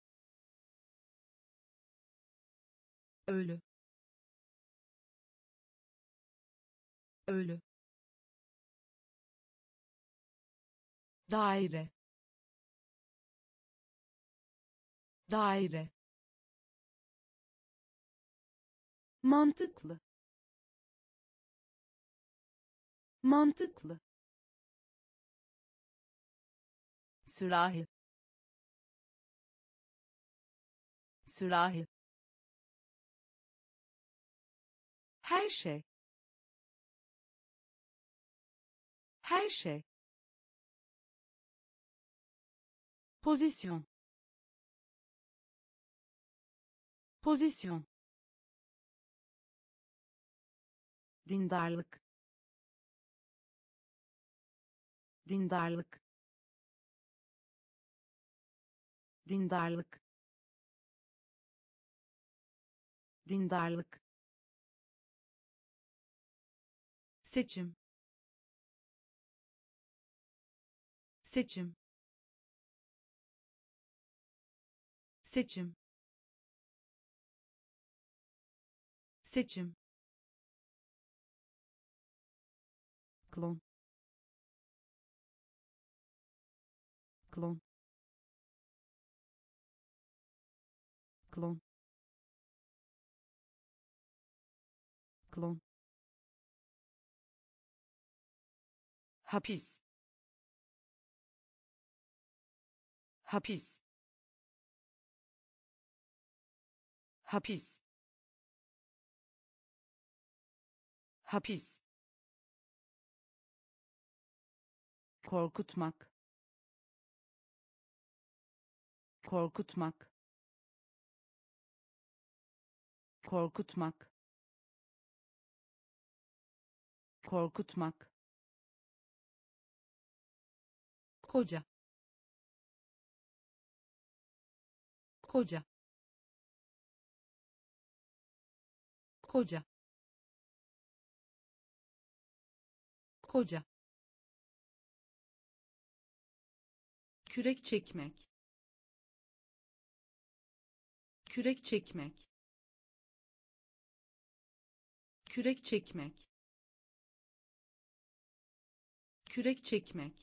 ölü, ölü, daire, daire, mantıklı, mantıklı, sürahi, sürahi, her şey, her şey, pozisyon, pozisyon, dindarlık, dindarlık, dindarlık, dindarlık, seçim, seçim, seçim, seçim, klon, klon, klon, klon, hapis, hapis, hapis, hapis, korkutmak, korkutmak, korkutmak, korkutmak, koca, koca, koca, koca, kürek çekmek, kürek çekmek, kürek çekmek, kürek çekmek,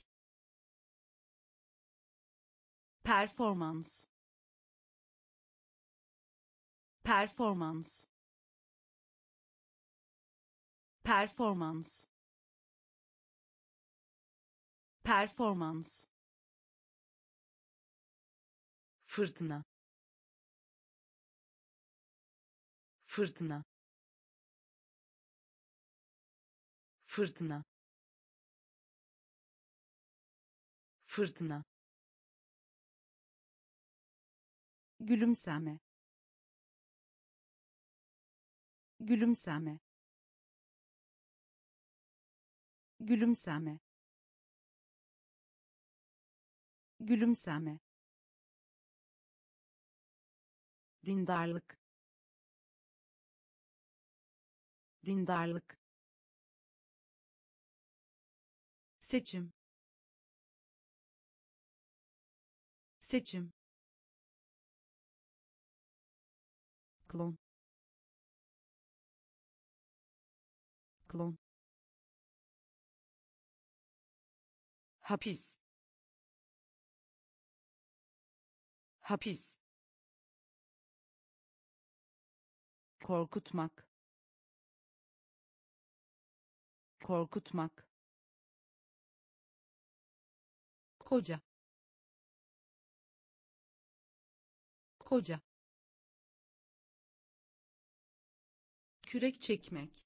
performans, performans, performans, performans, fırtına, fırtına, fırtına, fırtına, gülümseme, gülümseme, gülümseme, gülümseme, dindarlık, dindarlık, seçim, seçim, klon, klon, hapis, hapis, korkutmak, korkutmak, koca, koca, kürek çekmek,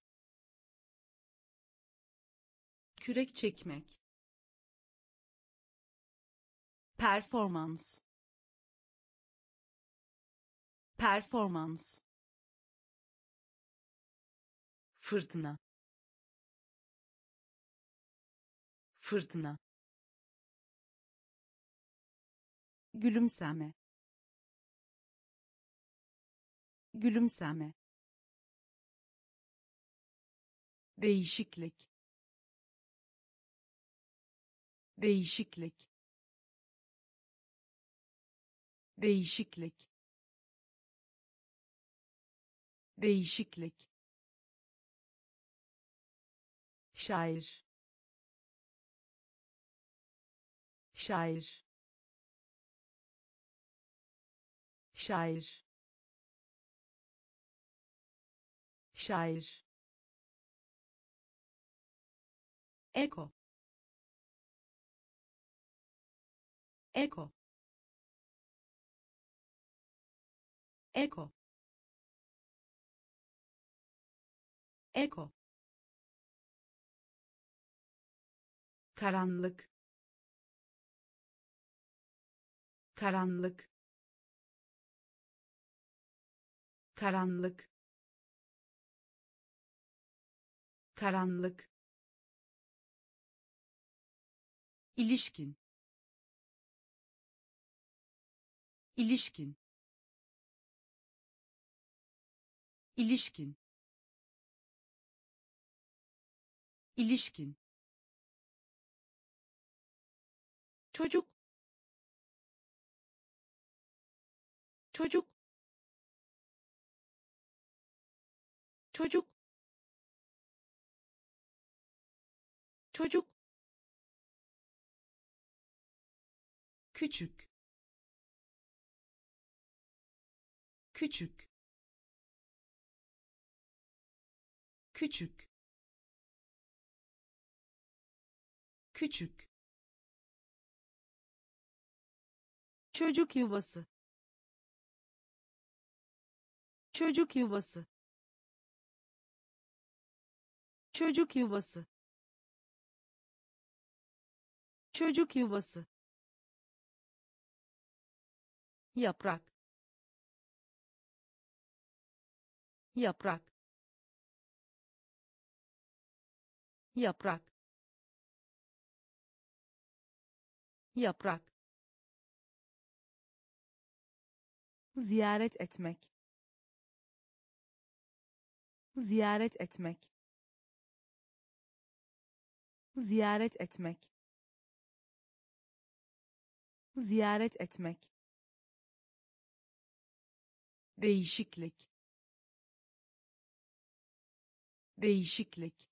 kürek çekmek, performans, performans, fırtına, fırtına, gülümseme, gülümseme, değişiklik, değişiklik, değişiklik, değişiklik, şair, şair, şair, şair, eko, eko, eko, eko, karanlık, karanlık, karanlık, karanlık, ilişkin, ilişkin, ilişkin, ilişkin, çocuk, çocuk, çocuk, çocuk, küçük, küçük, küçük, küçük, çocuk yuvası, çocuk yuvası, çocuk yuvası, çocuk yuvası, yaprak, yaprak, yaprak, yaprak, ziyaret etmek, ziyaret etmek, ziyaret etmek, ziyaret etmek, değişiklik, değişiklik,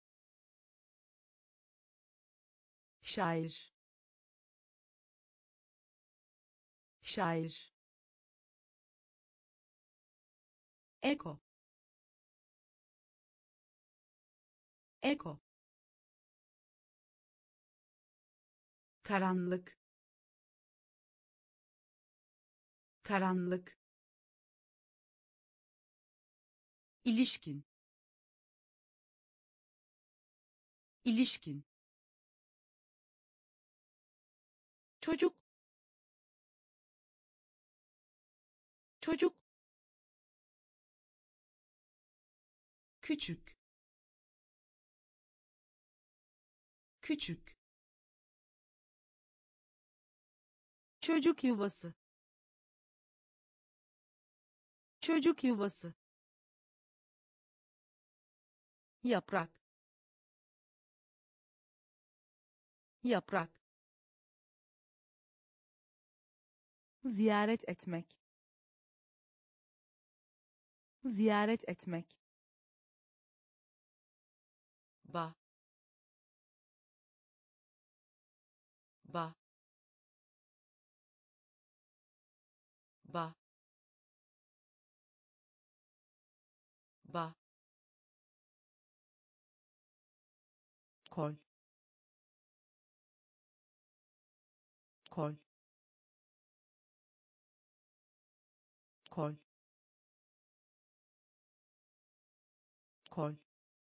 şair, şair, eko, eko, karanlık, karanlık, ilişkin, ilişkin, çocuk, çocuk, küçük, küçük, çocuk yuvası, çocuk yuvası, yaprak, yaprak, ziyaret etmek, ziyaret etmek, ba, ba, ba, ba, kol, kol, kol, kol,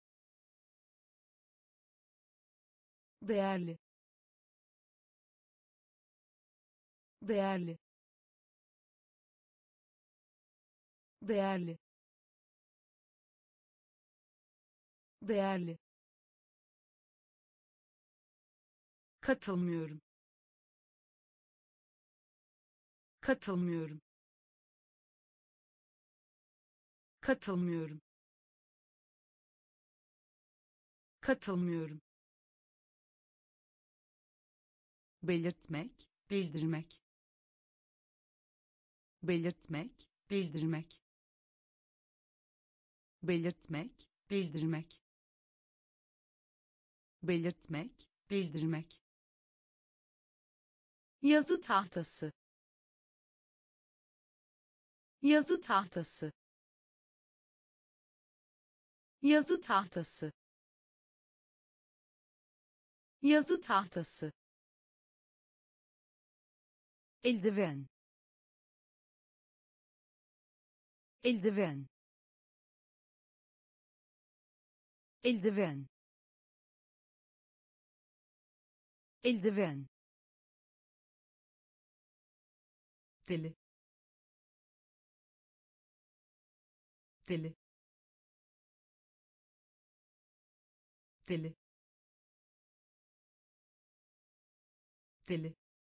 değerli, değerli, değerli, değerli, katılmıyorum, katılmıyorum, katılmıyorum, katılmıyorum, belirtmek, bildirmek, belirtmek, bildirmek, belirtmek, bildirmek, belirtmek, bildirmek, yazı tahtası, yazı tahtası, yazı tahtası, yazı tahtası, eldiven, eldiven, eldiven, eldiven, deli, deli, deli, deli,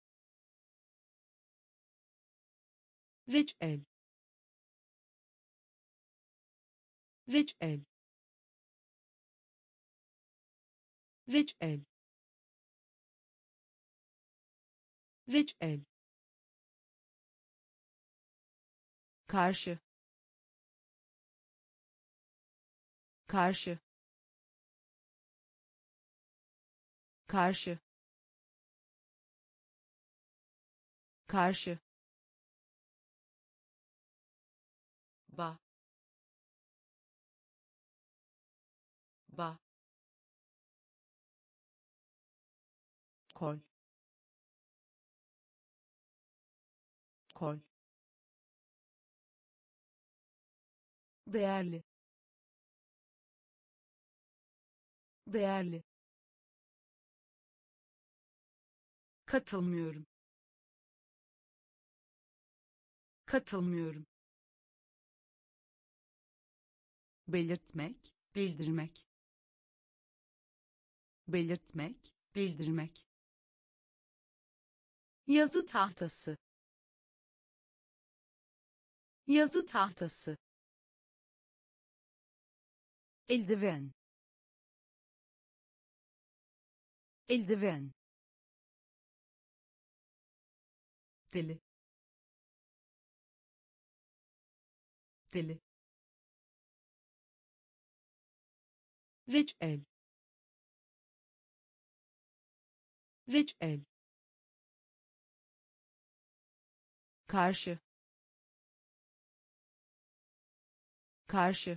reçel, reçel, reçel, reçel, karşı, karşı, karşı, karşı, ba, ba, kol, kol, değerli, değerli, katılmıyorum, katılmıyorum, belirtmek, bildirmek, belirtmek, bildirmek, yazı tahtası, yazı tahtası, eldiven, eldiven, deli, deli, reçel, reçel, karşı, karşı,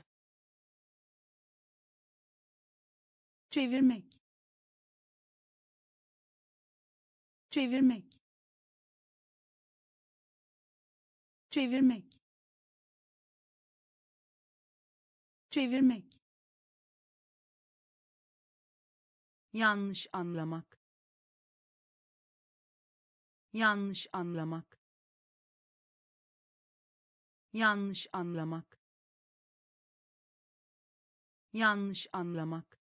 çevirmek, çevirmek, çevirmek, çevirmek, yanlış anlamak, yanlış anlamak, yanlış anlamak, yanlış anlamak,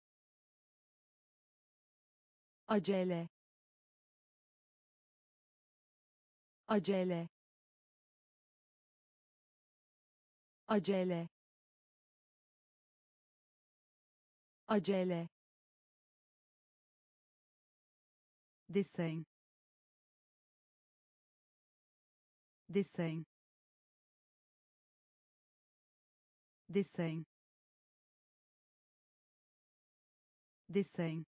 acele, acele, acele, acele, desen, desen, desen, desen,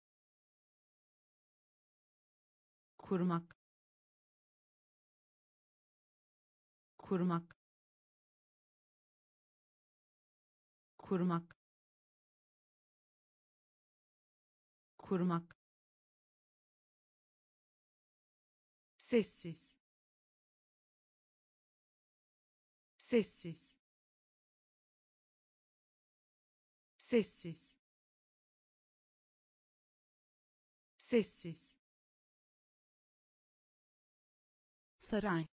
kurmak, kurmak, kurmak, kurmak, sessiz, sessiz, sessiz, sessiz, saray,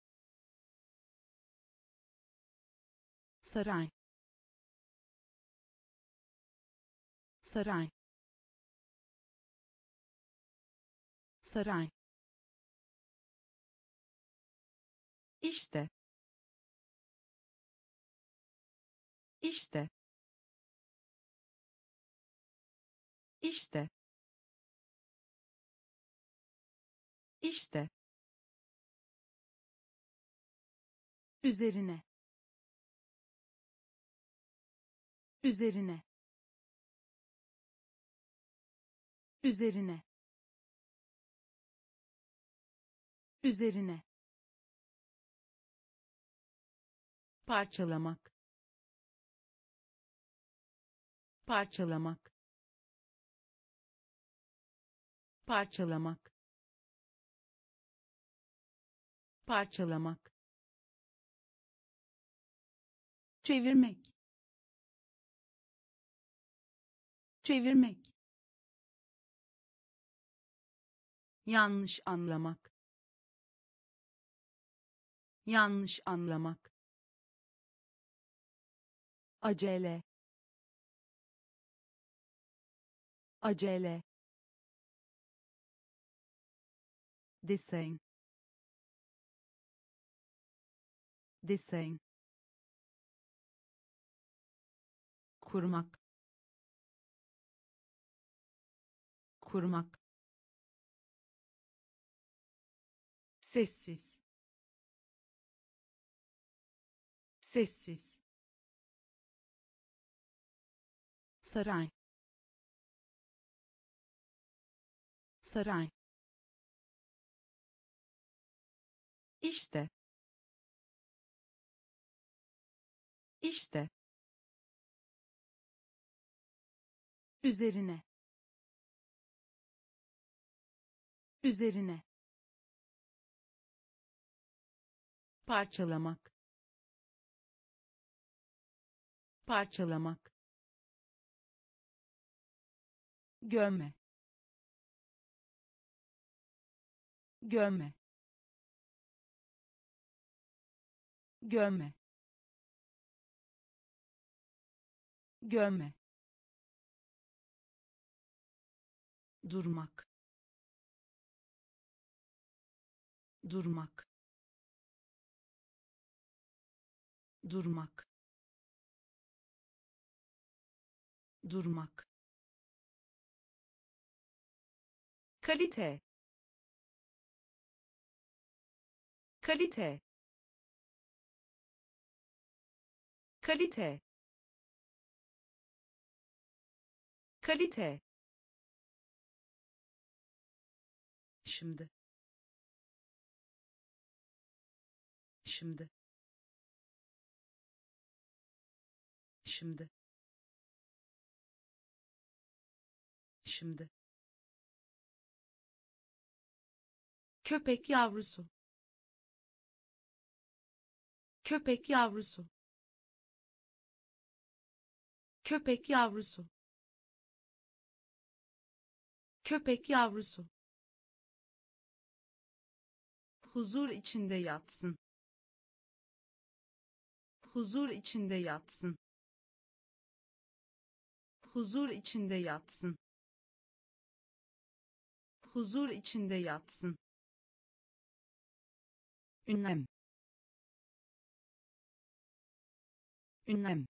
saray, saray, saray, işte, işte, işte, işte, üzerine, üzerine, üzerine, üzerine, parçalamak, parçalamak, parçalamak, parçalamak, çevirmek, çevirmek, yanlış anlamak, yanlış anlamak, acele, acele, desen, desen, kurmak, kurmak, sessiz, sessiz, saray, saray, işte, işte, üzerine, üzerine, parçalamak, parçalamak, gömme, gömme, gömme, gömme, durmak, durmak, durmak, durmak, kalite, kalite, kalite, kalite, şimdi, şimdi, şimdi, şimdi, köpek yavrusu, köpek yavrusu, köpek yavrusu, köpek yavrusu, huzur içinde yatsın, huzur içinde yatsın, huzur içinde yatsın, huzur içinde yatsın, ünlem, ünlem,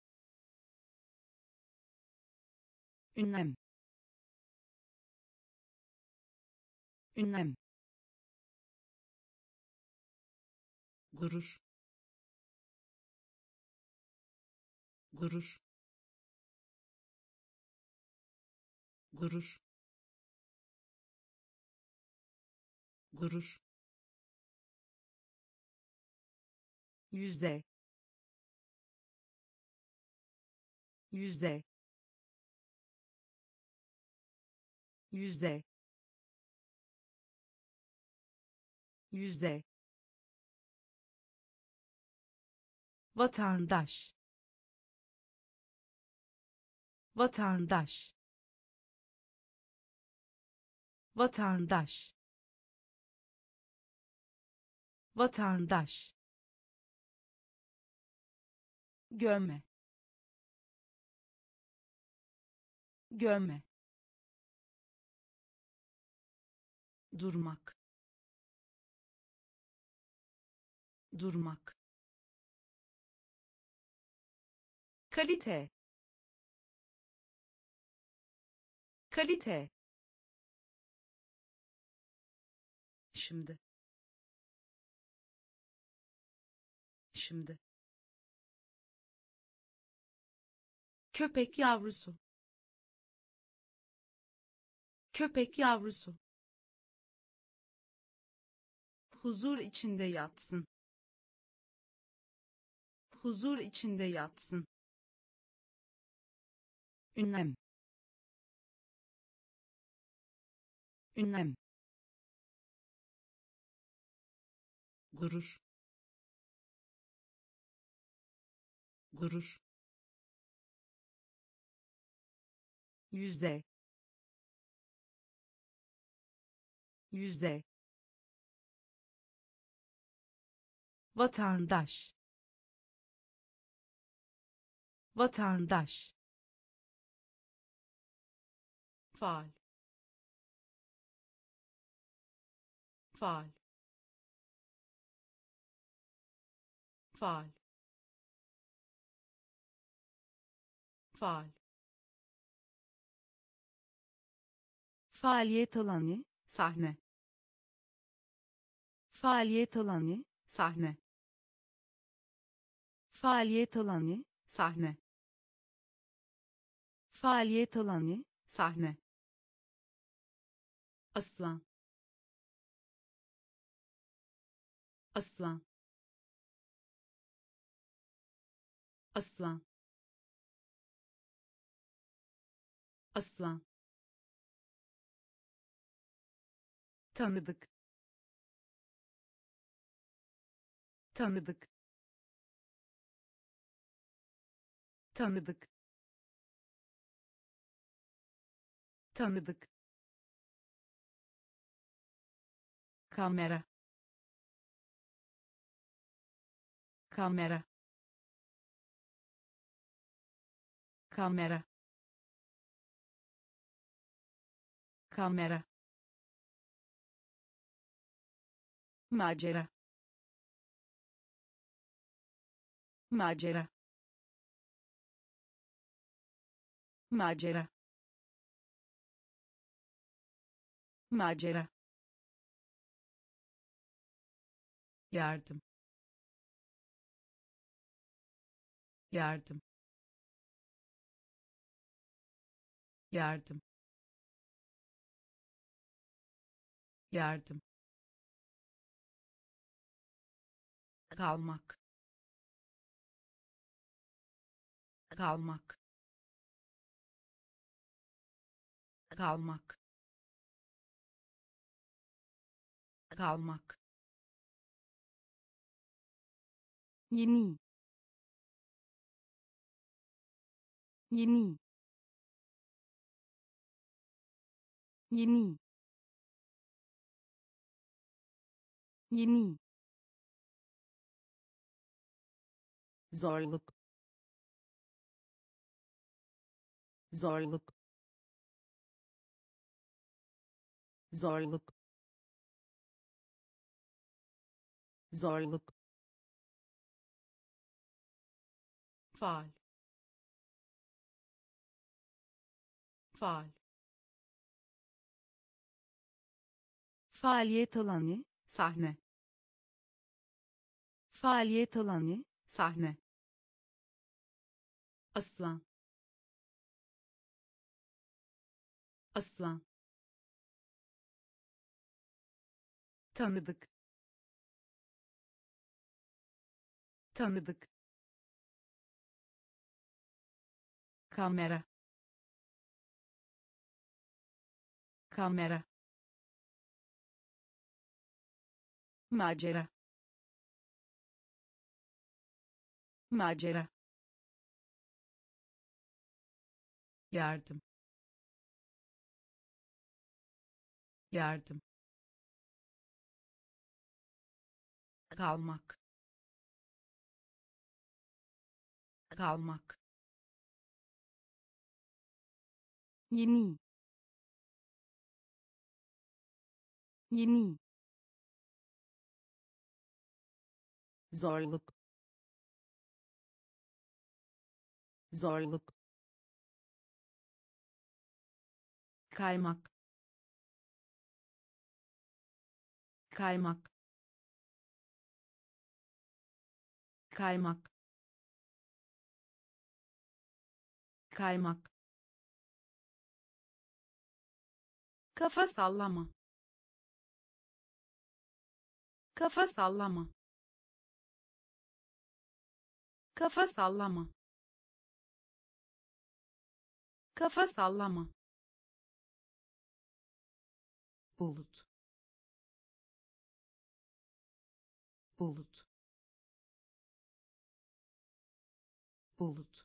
ünlem, ünlem, gurur, gurur, gurur, gurur, yüzde, yüzde, yüzde, yüzde, vatandaş, vatandaş, vatandaş, vatandaş, gömme, gömme, durmak, durmak, kalite, kalite, şimdi, şimdi, köpek yavrusu, köpek yavrusu, huzur içinde yatsın, huzur içinde yatsın, ünlem, ünlem, gurur, gurur, yüzde, yüzde, vatandaş, vatandaş, faal, faal, faal, faal, Faaliyet alanı, sahne, faaliyet alanı, sahne, faaliyet alanı, sahne, faaliyet alanı, sahne, aslan, aslan, aslan, aslan, tanıdık, tanıdık, tanıdık, tanıdık, kamera, kamera, kamera, kamera, macera, macera, macera, macera, yardım, yardım, yardım, yardım, kalmak, kalmak, kalmak, kalmak, yeni, yeni, yeni, yeni, zorluk, zorluk, zorluk, zorluk, faal, faal, faaliyet alanı, sahne, faaliyet alanı, sahne, aslan, aslan, tanıdık, tanıdık, kamera, kamera, macera, macera, yardım, yardım, kalmak, kalmak, yeni, yeni, zorluk, zorluk, kaymak, kaymak, kaymak, kaymak, kafa sallama, kafa sallama, kafa sallama, kafa sallama, bulut, bulut, bulut,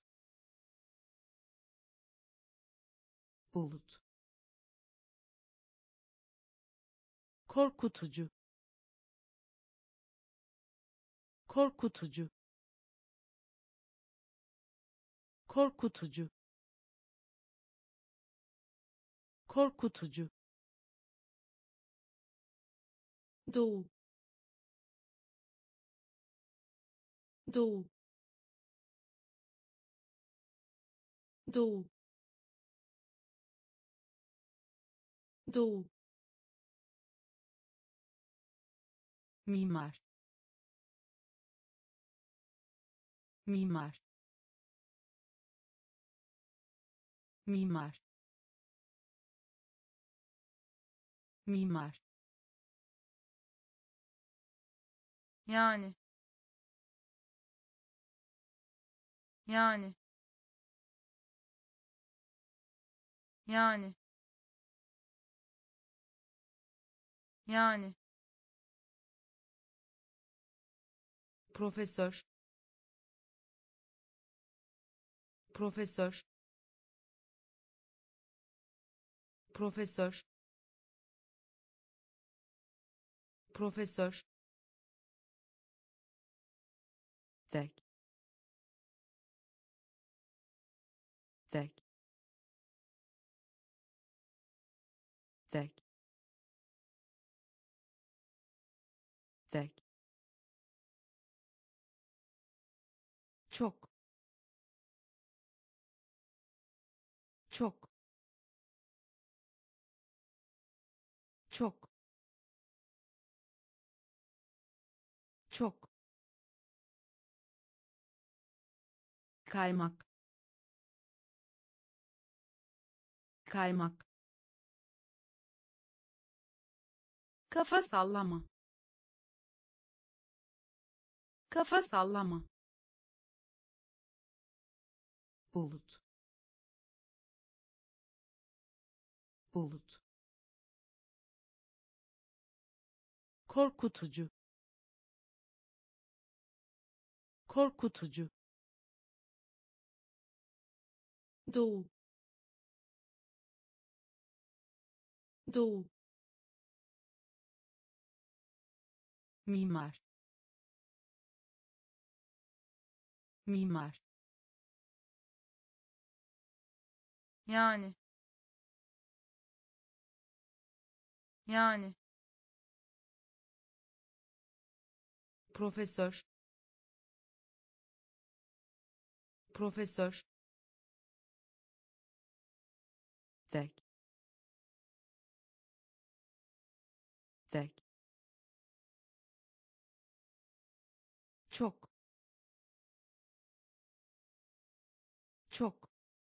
bulut, korkutucu, korkutucu, korkutucu, korkutucu, doğu, doğu, doğu, doğu, mimar, mimar, mimar, mimar, yani yani yani yani profesör, profesör, profesör, profesör, tek, tek, tek, tek, çok, çok, çok, çok, kaymak, kaymak, kafa sallama, kafa sallama, bulut, bulut, korkutucu, korkutucu, doğu, doğu, mimar, mimar, yani yani profesör, profesör, tek, tek, çok, çok,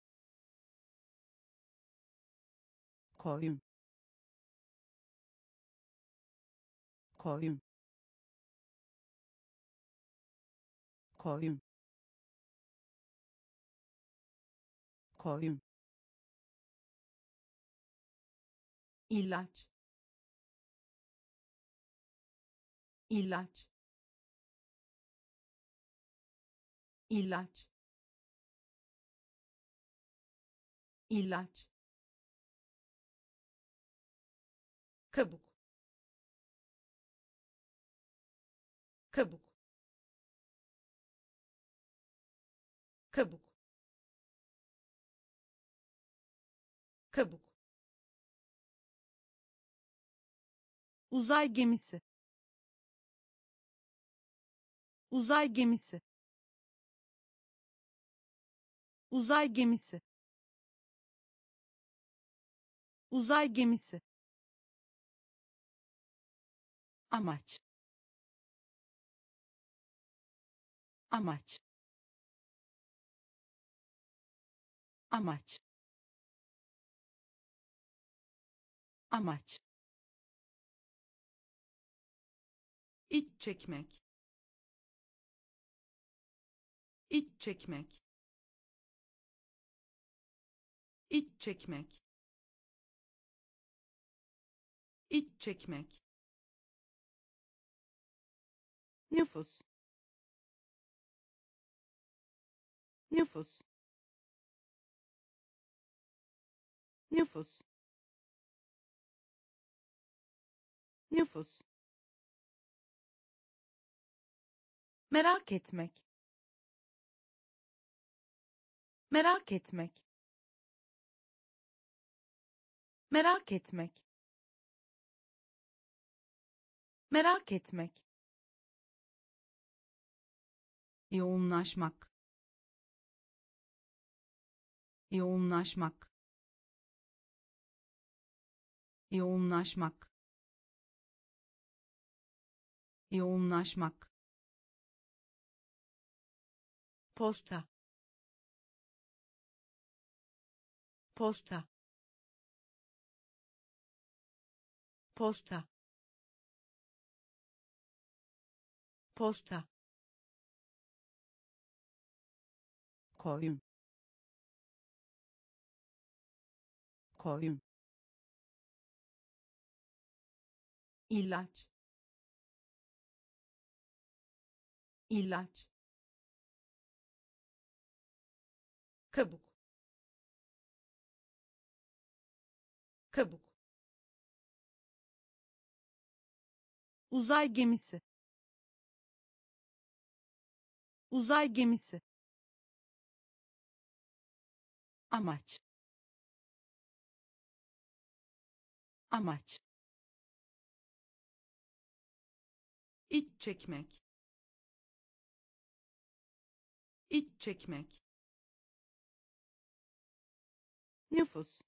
koyun, koyun, koyun, koyun, ilaç, ilaç, ilaç, ilaç, kabuk, kabuk, kabuk, kabuk, uzay gemisi, uzay gemisi, uzay gemisi, uzay gemisi, amaç, amaç, amaç, amaç, iç çekmek, iç çekmek, iç çekmek, iç çekmek, nüfus, nüfus, nüfus, nüfus, merak etmek, merak etmek, Merak etmek. Merak etmek. Yoğunlaşmak. Yoğunlaşmak. Yoğunlaşmak. Yoğunlaşmak. Posta. Posta. Posta. Posta. Koyun. Koyun. İlaç. İlaç. Kabuk. Kabuk. Uzay gemisi. Uzay gemisi. Amaç. Amaç. İç çekmek. İç çekmek. Nüfus.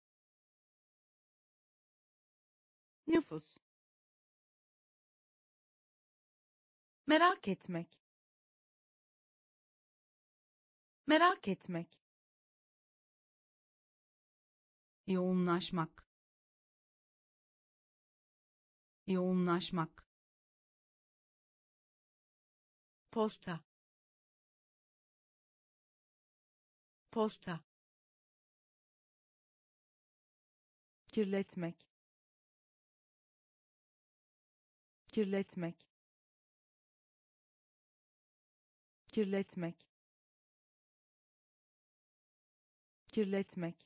Nüfus. Merak etmek. Merak etmek. Yoğunlaşmak. Yoğunlaşmak. Posta. Posta. Kirletmek. Kirletmek. Kirletmek. Kirletmek.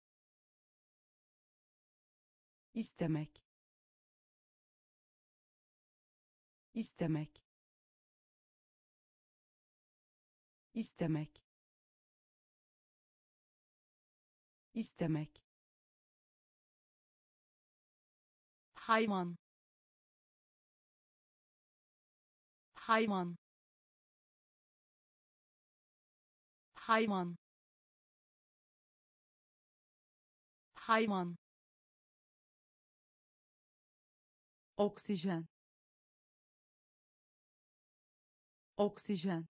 İstemek. İstemek. İstemek. İstemek. Hayvan. Hayvan. Hayvan. Hayvan. Oksijen. Oksijen.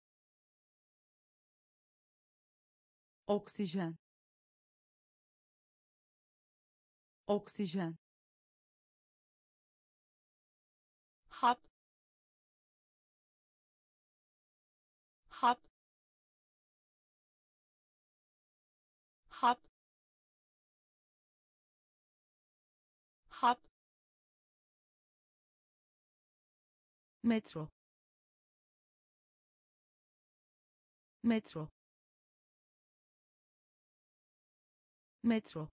Oksijen. Oksijen. Hap. Hap. Hap. Hap. Metro. Metro. Metro.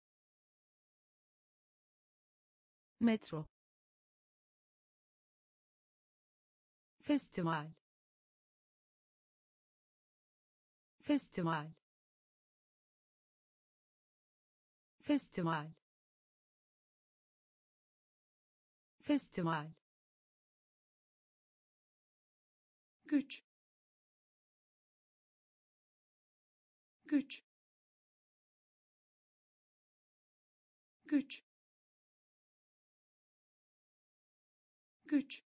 Metro. Festival. Festival. Festival. Festival. Güç. Güç. Güç. Güç.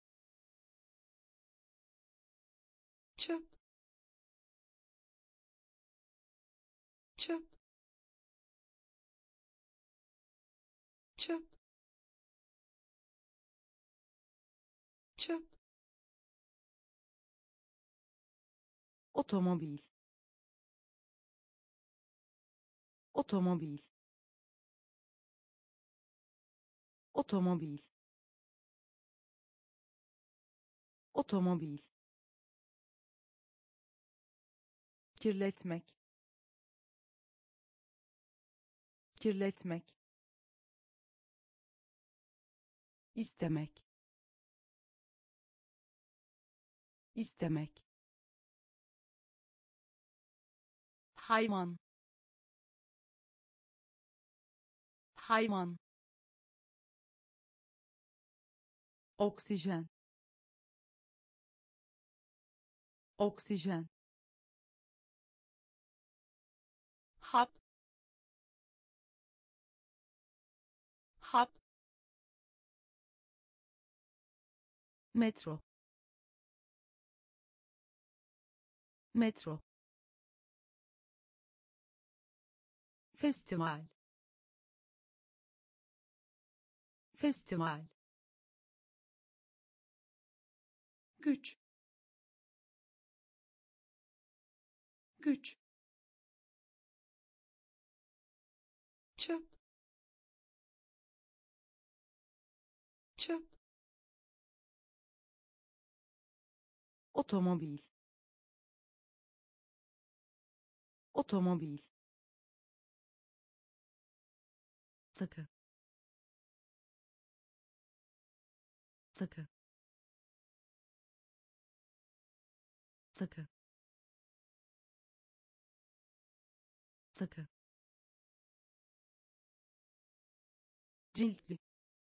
Çöp. Çöp. Çöp. Çöp. Otomobil. Otomobil. Otomobil. Otomobil. Kirletmek. Kirletmek. İstemek. İstemek. Hayvan. hayvan, oksijen, oksijen, hap, hap, metro, metro, festival, festival, güç, güç, çöp, çöp, otomobil, otomobil, takı, takı, takı, takı, ciltli,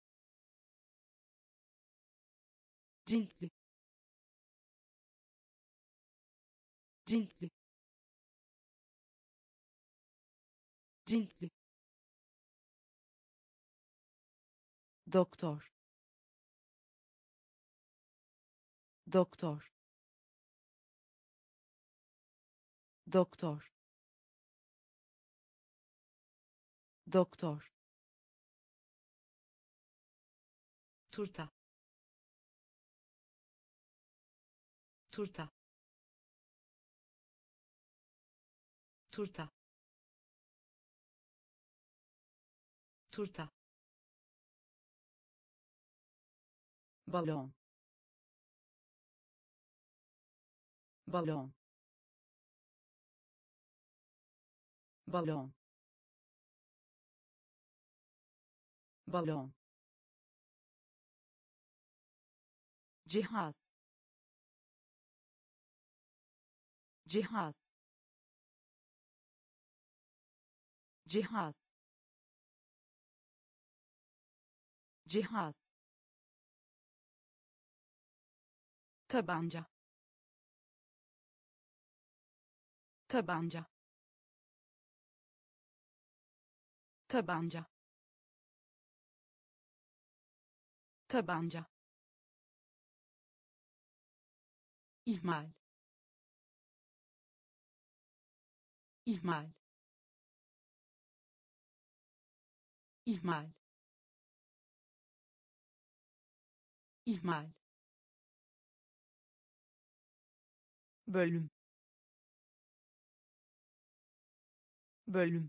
ciltli, ciltli, ciltli, doktor, doktor, doktor, doktor, turta, turta, turta, turta, balon, balon, balon, balon, cihaz, cihaz, cihaz, cihaz, tabanca, tabanca, tabanca, tabanca, ihmal, ihmal, ihmal, ihmal, bölüm, bölüm,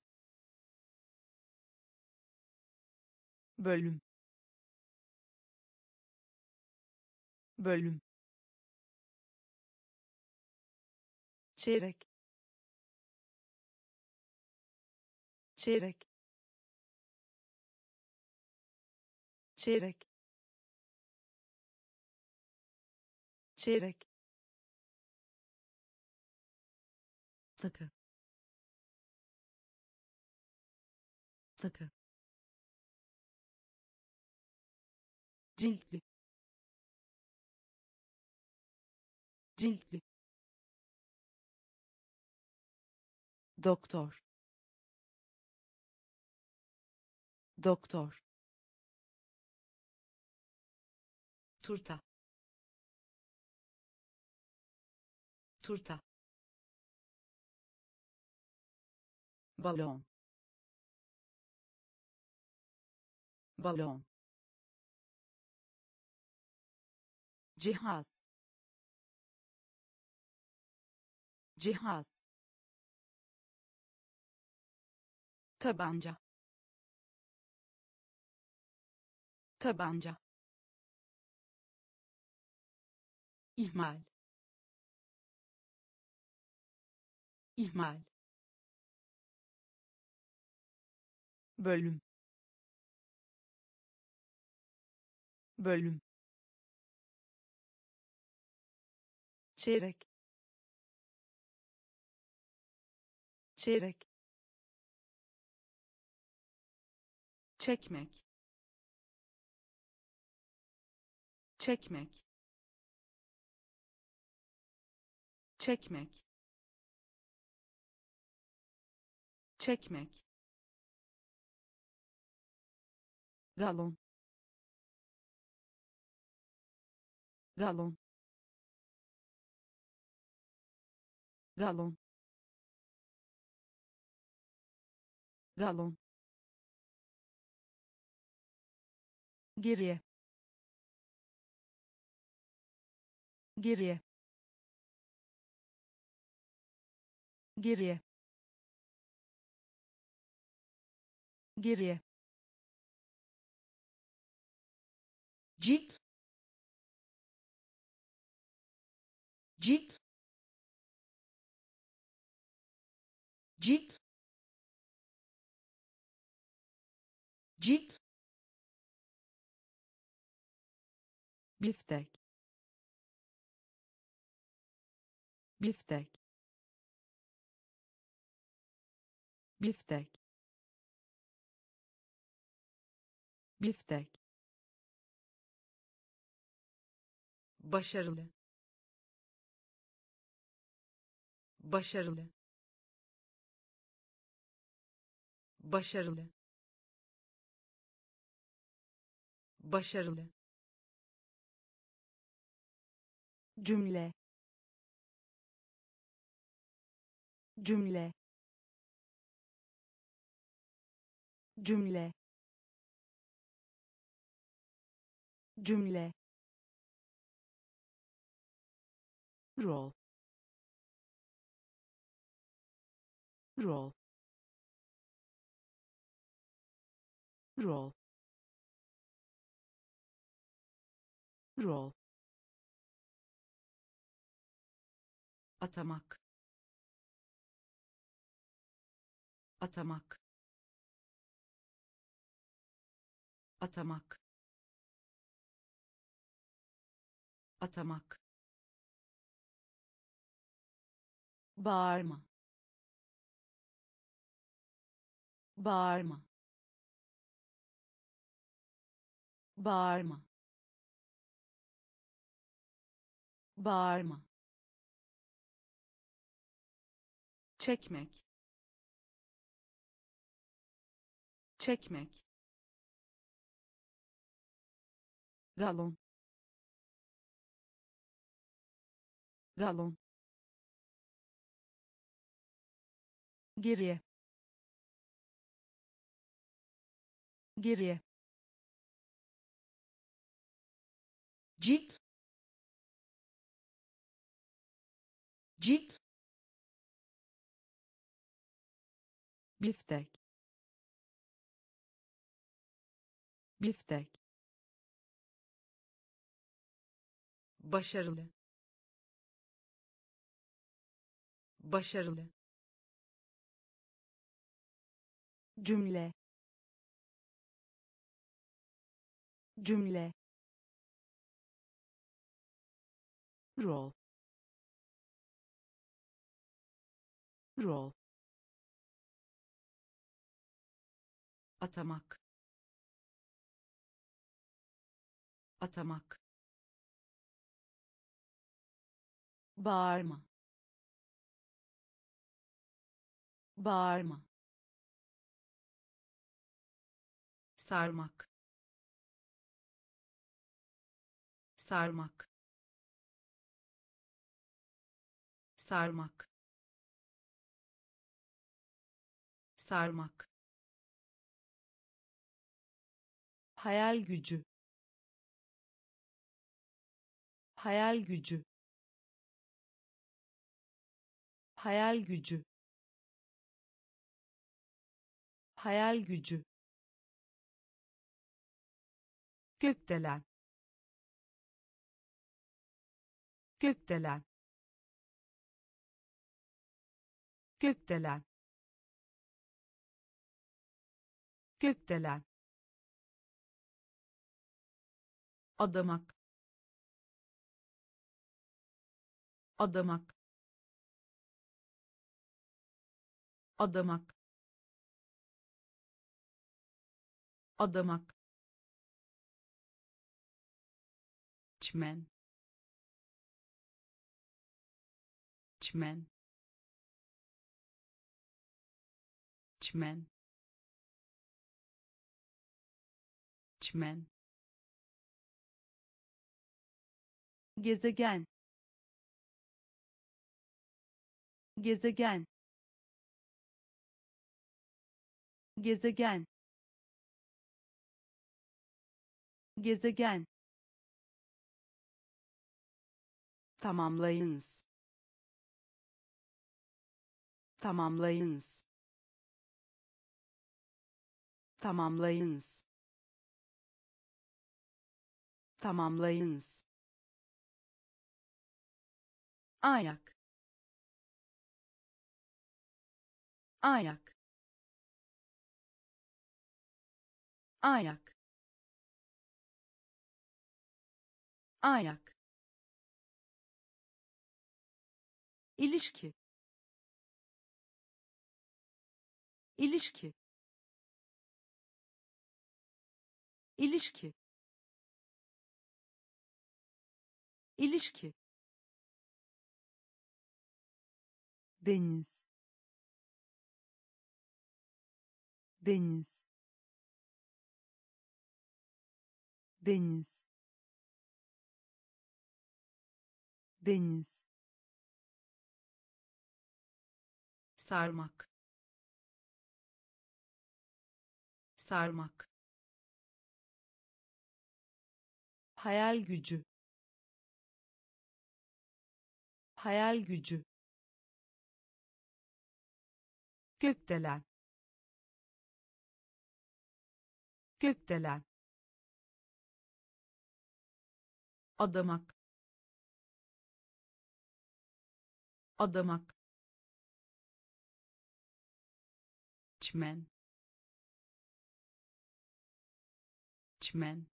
bölüm, bölüm, çeyrek, çeyrek, çeyrek, çeyrek, takı, takı, ciltli, ciltli, doktor, doktor, turta, turta, balon, balon, cihaz, cihaz, tabanca, tabanca, ihmal, ihmal, bölüm, bölüm, çeyrek, çeyrek, çekmek, çekmek, çekmek, çekmek, galon, galon, galon, galon, geriye, geriye, geriye, geriye, cilt, cilt, cilt, cilt, biftek, biftek, biftek, biftek, başarılı, başarılı, başarılı, başarılı, cümle, cümle, cümle, cümle, rol, rol, rol, rol, atamak, atamak, atamak, atamak, bağırma, bağırma, bağırma, bağırma, çekmek, çekmek, galon, galon, geriye, geriye, cilt, cilt, biftek, biftek, başarılı, başarılı, cümle, cümle, rol, rol, atamak, atamak, bağırma, bağırma, sarmak, sarmak, sarmak, sarmak, hayal gücü, hayal gücü, hayal gücü, hayal gücü, gökdelen, gökdelen, gökdelen, gökdelen, adamak, adamak, adamak, adamak, çimen, çimen, çimen, çimen, gezegen, gezegen, gezegen, gezegen, tamamlayınız, tamamlayınız, tamamlayınız, tamamlayınız, ayak, ayak, ayak, ayak, ilişki, ilişki, ilişki, ilişki, deniz, deniz, deniz, deniz, sarmak, sarmak, hayal gücü, hayal gücü, gökdelen, gökdelen, adamak, adamak, çimen, çimen,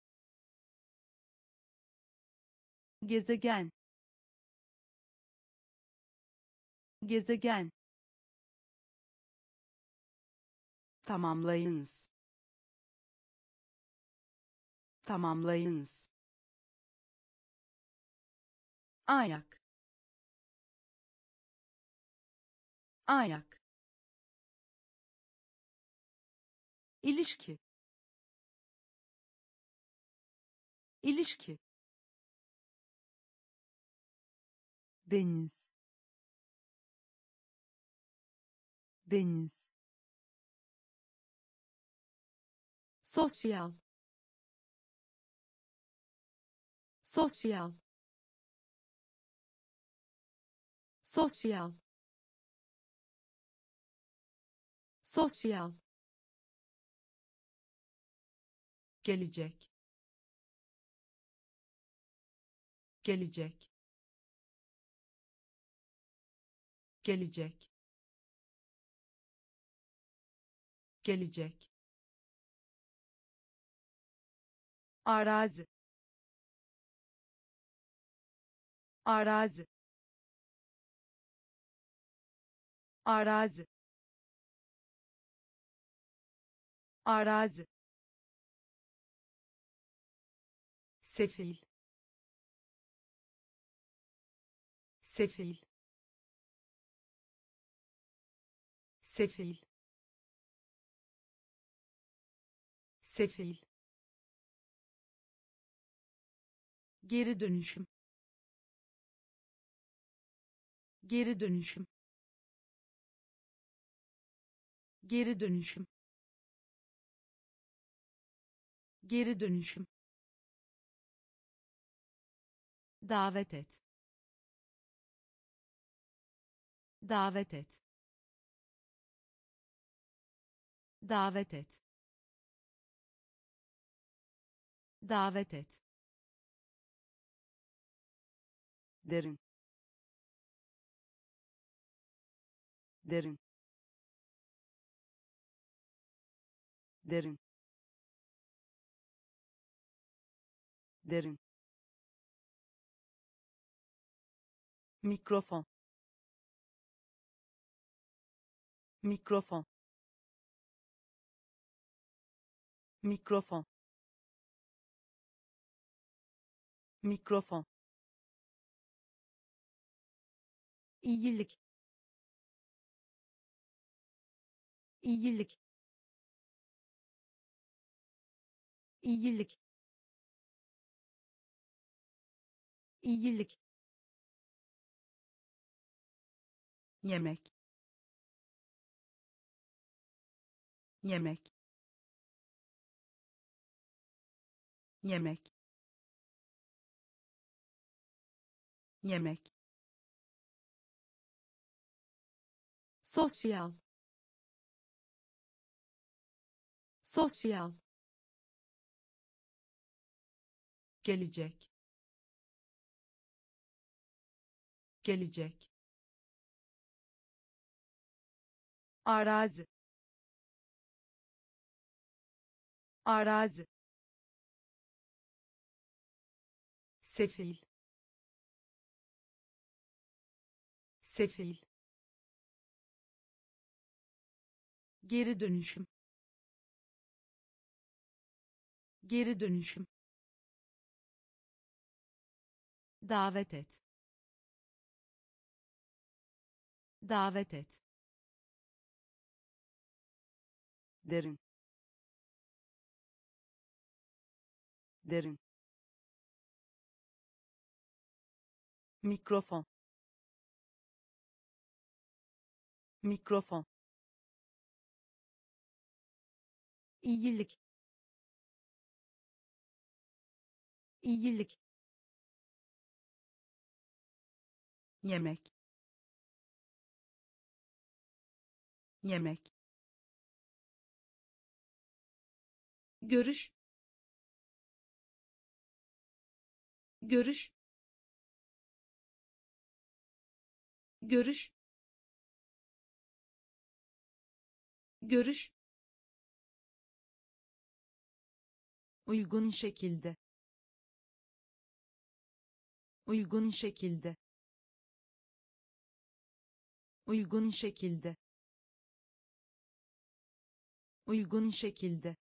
gezegen, gezegen, tamamlayınız, tamamlayınız, ayak, ayak, ilişki, ilişki, deniz, deniz, sosyal, sosyal, sosyal, sosyal, gelecek, gelecek, gelecek, gelecek, arazi, arazi, arazi, arazi, sefil, sefil, sefil, sefil, geri dönüşüm, geri dönüşüm, geri dönüşüm, geri dönüşüm, davet et, davet et, davet et, davet et, derin, derin, derin, derin, mikrofon, mikrofon, mikrofon, mikrofon, iyilik, iyilik, iyilik, iyilik, yemek, yemek, yemek, yemek, sosyal, sosyal, gelecek, gelecek, arazi, arazi, sefil, sefil, geri dönüşüm, geri dönüşüm, davet et, davet et, derin, derin, mikrofon, mikrofon, iyilik, iyilik, yemek, yemek, görüş, görüş, görüş, görüş, uygun şekilde, uygun şekilde, uygun şekilde, uygun şekilde,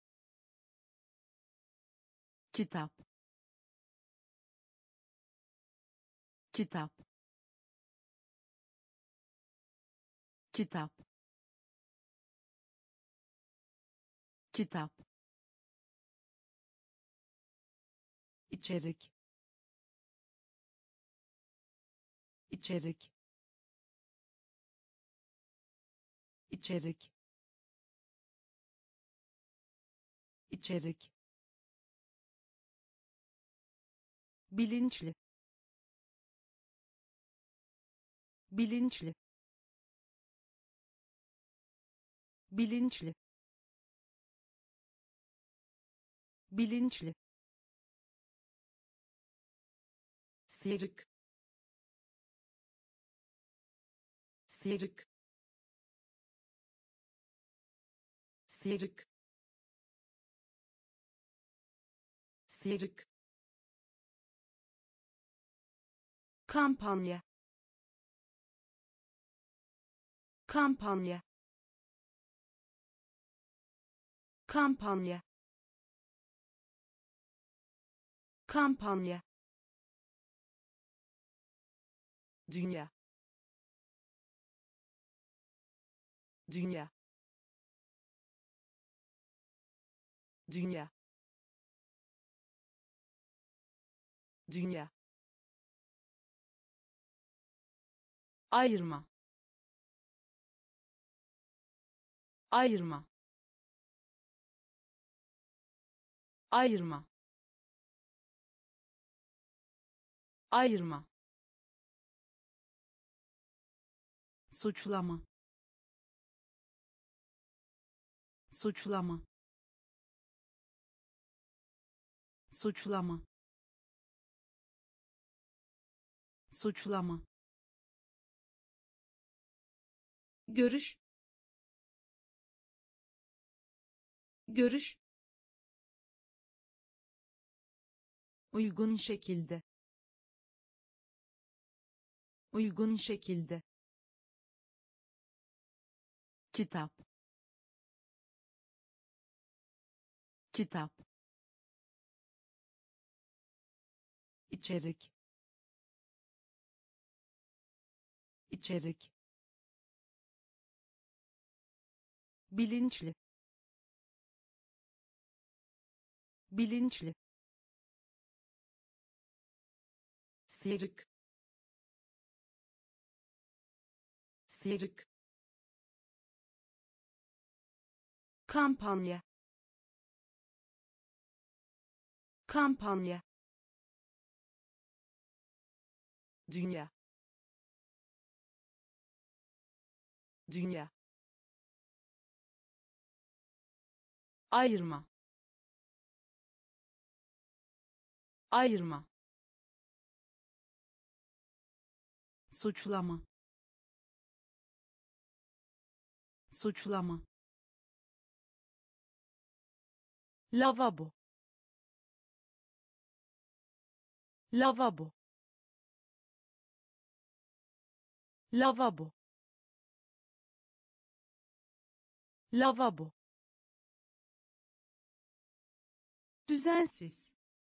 kitap, kitap, kitap, kitap, içerik, içerik, içerik, içerik, bilinçli, bilinçli, bilinçli, bilinçli, sıyrık, sıyrık, sıyrık, sıyrık, kampanya, kampanya, kampanya, kampanya, dünya, dünya, dünya, dünya, ayırma, ayırma, ayırma, ayırma, suçlama, suçlama, suçlama, suçlama, görüş, görüş, uygun şekilde, uygun şekilde, kitap, kitap, içerik, içerik, bilinçli, bilinçli, sıyrık, sıyrık, kampanya, kampanya, dünya, dünya, ayırma, ayırma, suçlama, suçlama, lavabo, lavabo, lavabo, lavabo, düzensiz,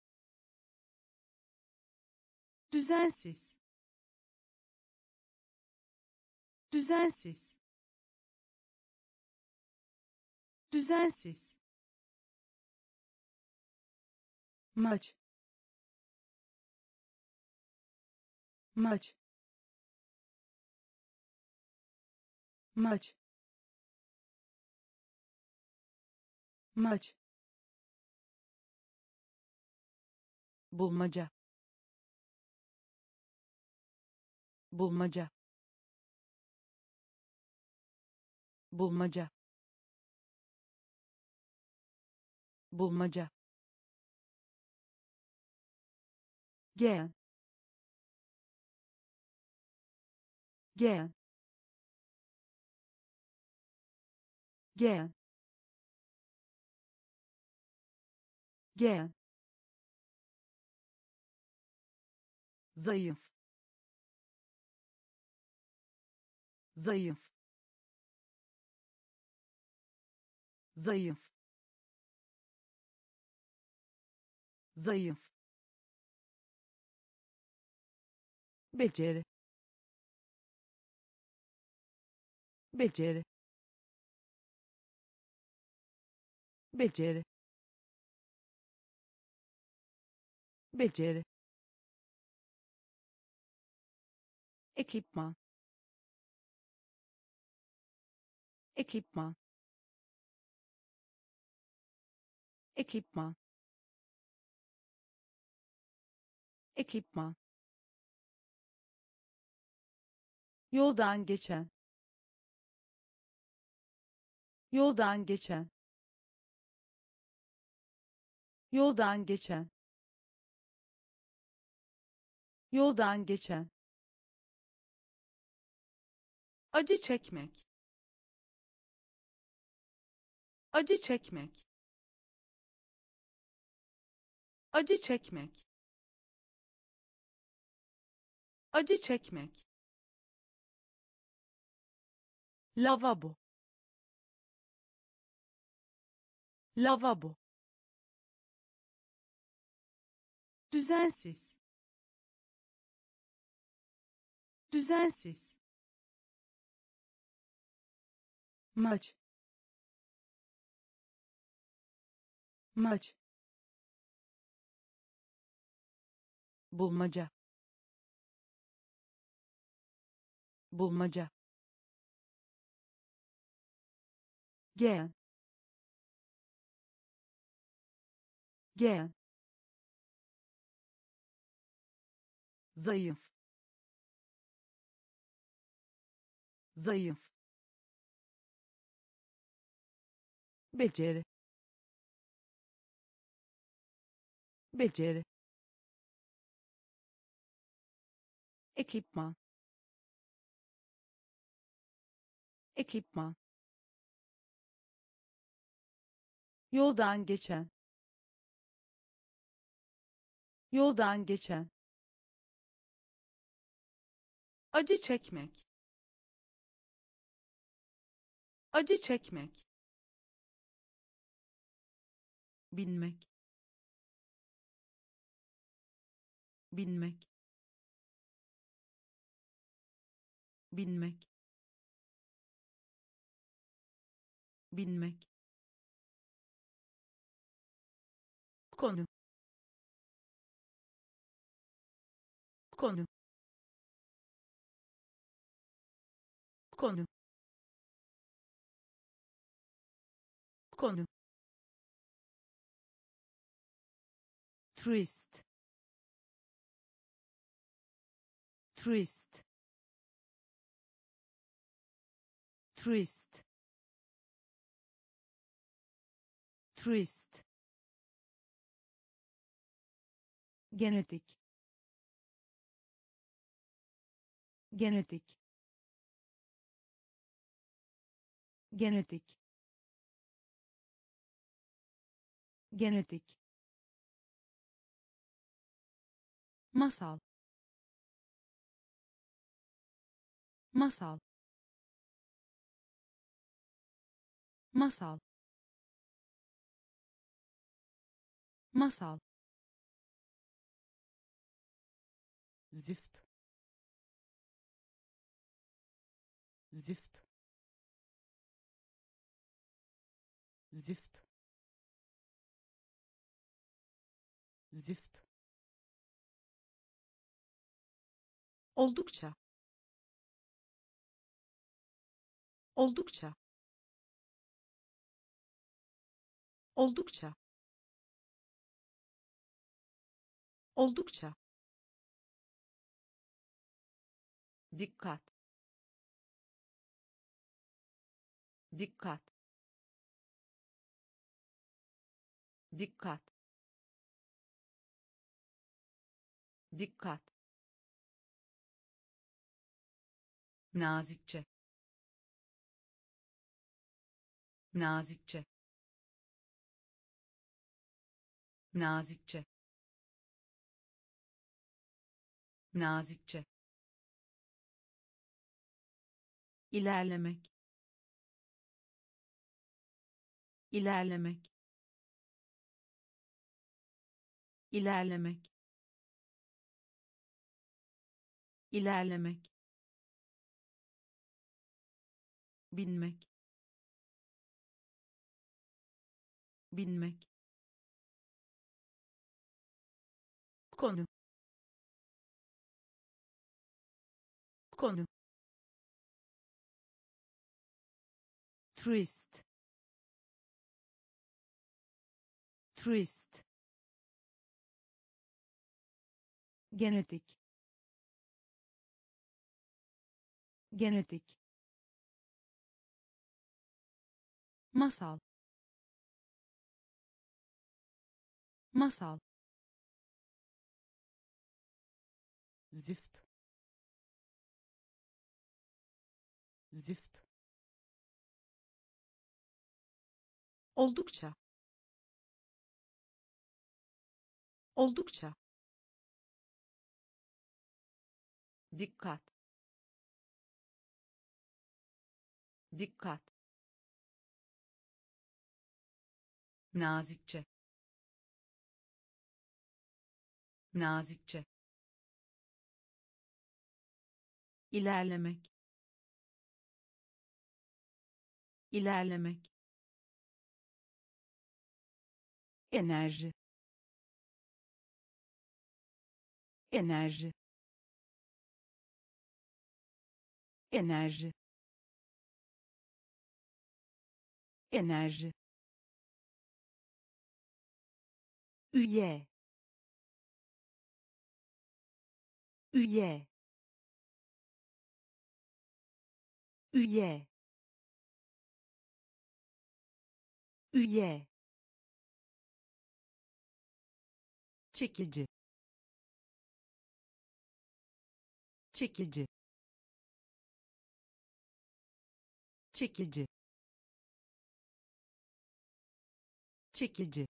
düzensiz, düzensiz, düzensiz, maç, maç, maç, maç, bulmaca, bulmaca, bulmaca, bulmaca, gel, gel, gel, gel, zayıf, zayıf, zayıf, zayıf, beceri, beceri, beceri, beceri, ekipman, ekipman, ekipman, ekipman, yoldan geçen, yoldan geçen, yoldan geçen, yoldan geçen, acı çekmek, acı çekmek, acı çekmek, acı çekmek, lavabo, lavabo, düzensiz, düzensiz, maç, maç, bulmaca, bulmaca, gel, gel, zayıf, zayıf, beceri, beceri, ekipman, ekipman, yoldan geçen, yoldan geçen, acı çekmek, acı çekmek, bilmek, bilmek, bilmek, bilmek, konu, konu, konu, konu, turist, turist, turist, turist, genetik, genetik, genetik, genetik, masal, masal, masal, masal, zift, zift, zift, zift, oldukça, oldukça, oldukça, oldukça, dikkat, dikkat, dikkat, dikkat, nazikçe, nazikçe, nazikçe, nazikçe, ilerlemek, ilerlemek, ilerlemek, ilerlemek, bilmek, bilmek, konu, konu, turist, turist, genetik, genetik, masal, masal, zift, zift, oldukça, oldukça, dikkat, dikkat, nazikçe, nazikçe, ilerlemek, ilerlemek, enerji, enerji, enerji, enerji, üye, üye, üye, üye, çekici, çekici, çekici, çekici,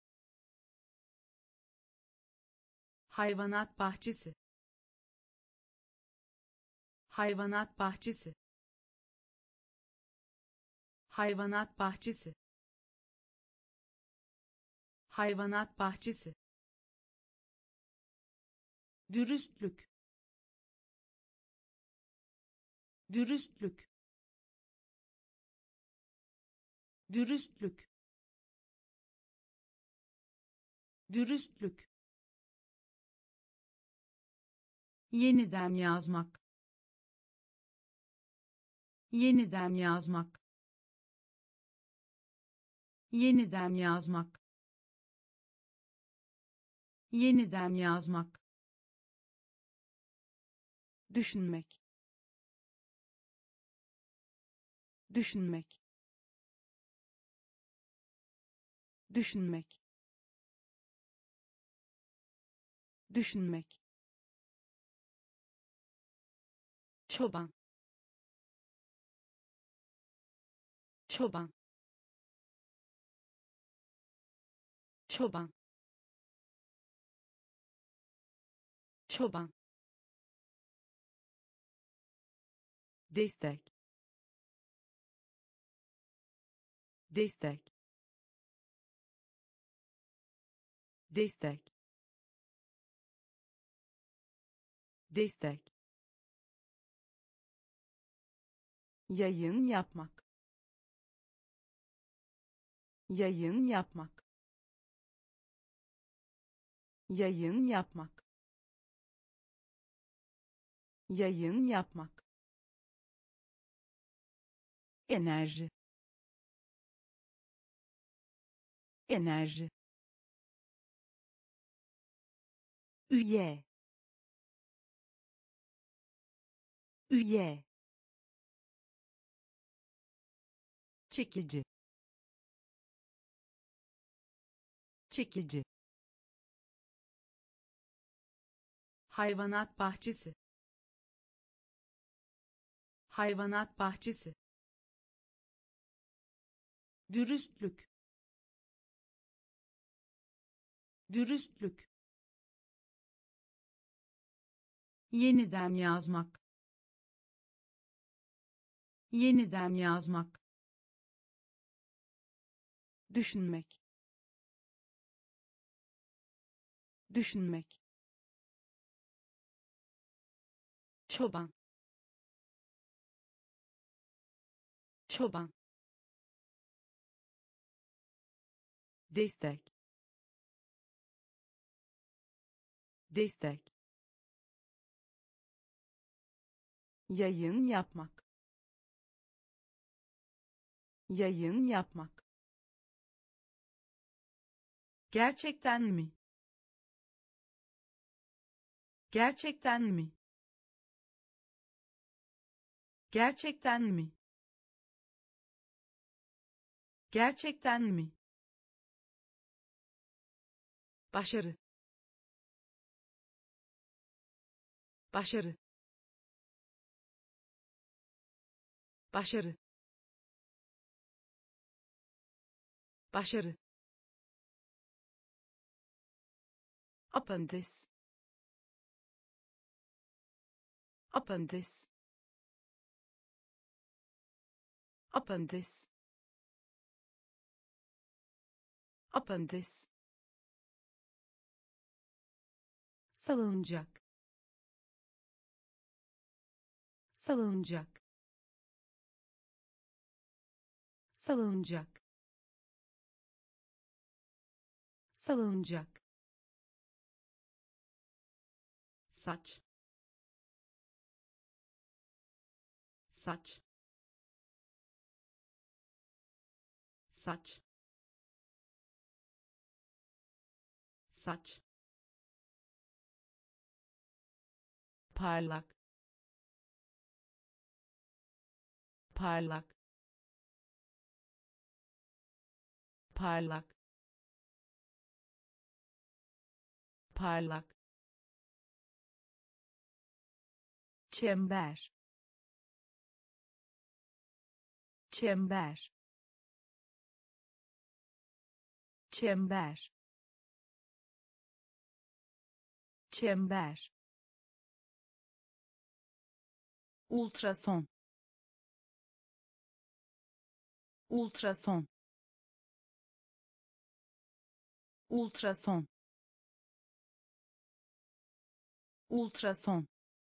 hayvanat bahçesi, hayvanat bahçesi, hayvanat bahçesi, Hayvanat bahçesi. Dürüstlük. Dürüstlük. Dürüstlük. Dürüstlük. Yeniden yazmak. Yeniden yazmak. Yeniden yazmak. Yeniden yazmak. Düşünmek. Düşünmek. Düşünmek. Düşünmek. Çoban. Çoban. Çoban. Çoban. Destek. Destek. Destek. Destek. Yayın yapmak. Yayın yapmak. Yayın yapmak. Yayın yapmak. Enerji. Enerji. Üye. Üye. Çekici. Çekici. Hayvanat bahçesi. Hayvanat bahçesi. Dürüstlük. Dürüstlük. Yeniden yazmak. Yeniden yazmak. Düşünmek. Düşünmek. Çoban. Çoban. Destek. Destek. Yayın yapmak. Yayın yapmak. Gerçekten mi? Gerçekten mi? Gerçekten mi? Gerçekten mi? Başarı. Başarı. Başarı. Başarı. Apandis. Apandis. Apandis. Apandis. Salıncak. Salıncak. Salıncak. Salıncak. Saç. Saç. Saç. Saç. Parlak. Parlak. Parlak. Parlak. Çember. Çember. Çember. Çember. Ultrason. Ultrason. ultrason, ultrason,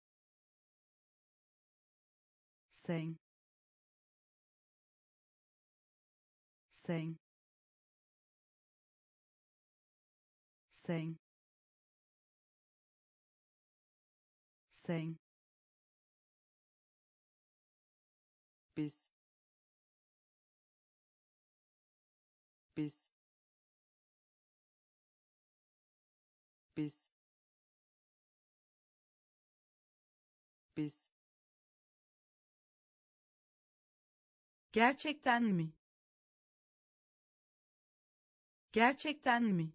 sem, sem, sem, sem, bis, bis, bis, bis, gerçekten mi, gerçekten mi,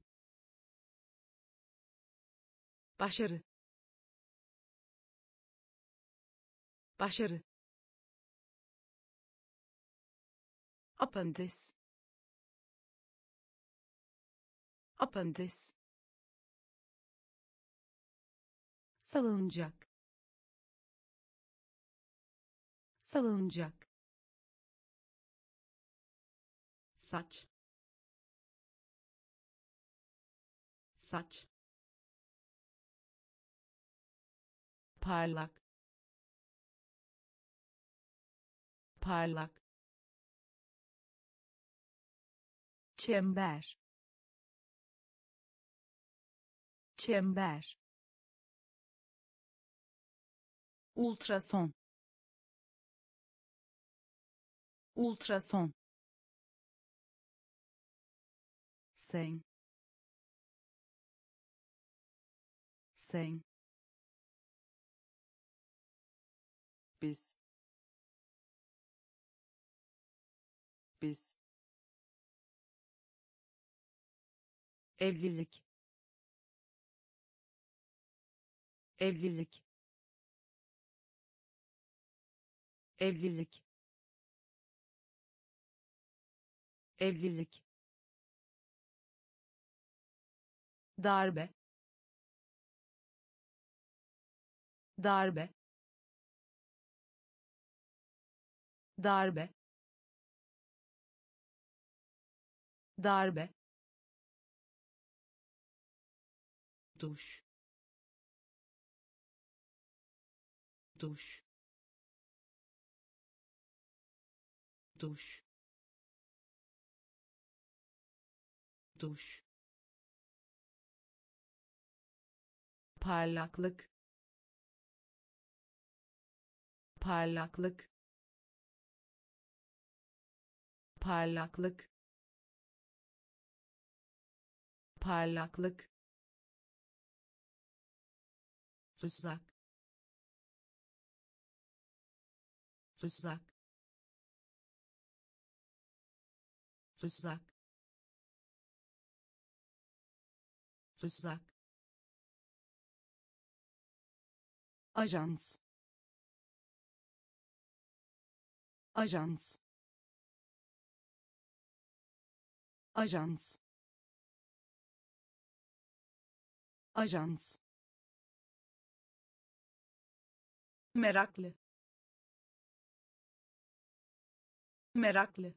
başarı, başarı, apandis, apandis, salıncak, salıncak, saç, saç, parlak, parlak, çember, çember, ultrason, ultrason, sem, sem, bis, bis, evlilik, evlilik, evlilik, evlilik, darbe, darbe, darbe, darbe, duş, duş, duş, duş, parlaklık, parlaklık, parlaklık, parlaklık, rızak, rızak, rızak, rızak, ajans, ajans, ajans, ajans, meraklı, meraklı,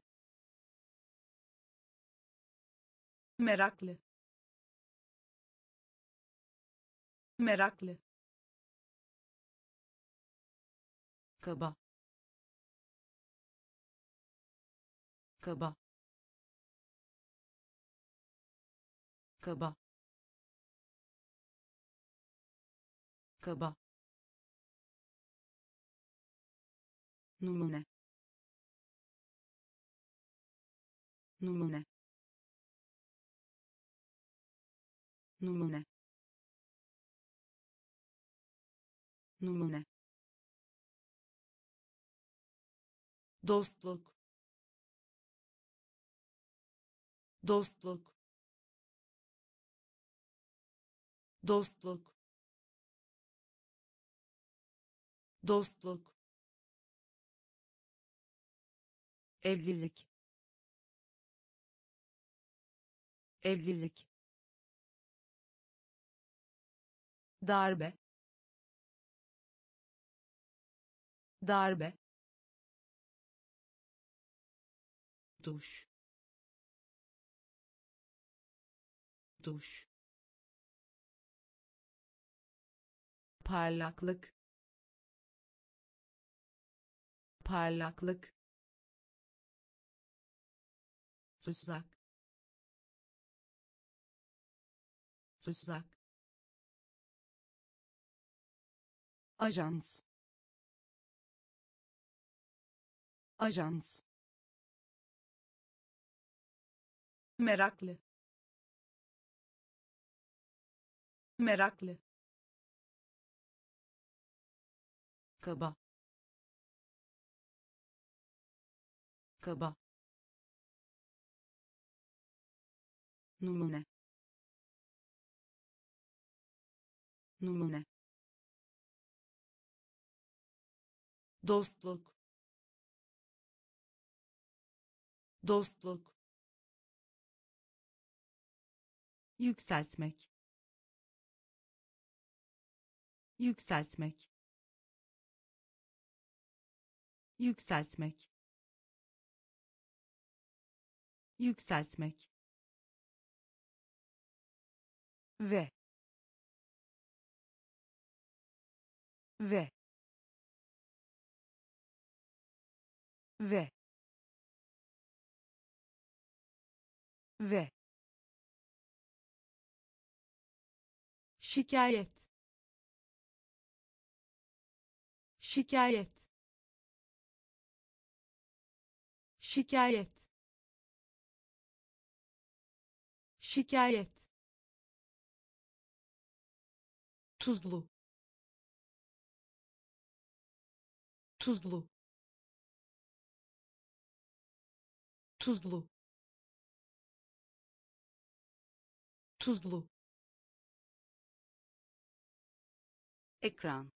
meraklı, meraklı, kaba, kaba, kaba, kaba, numune, numune, numune, numune, dostluk, dostluk, dostluk, dostluk, evlilik, evlilik, darbe, darbe, duş, duş, parlaklık, parlaklık, rızak, rızak, ajans, ajans, meraklı, meraklı, kaba, kaba, numune, numune, dostluk, dostluk, yükseltmek, yükseltmek, yükseltmek, yükseltmek ve ve ve ve şikayet, şikayet, şikayet, şikayet, tuzlu, tuzlu, tuzlu, tuzlu, ekran,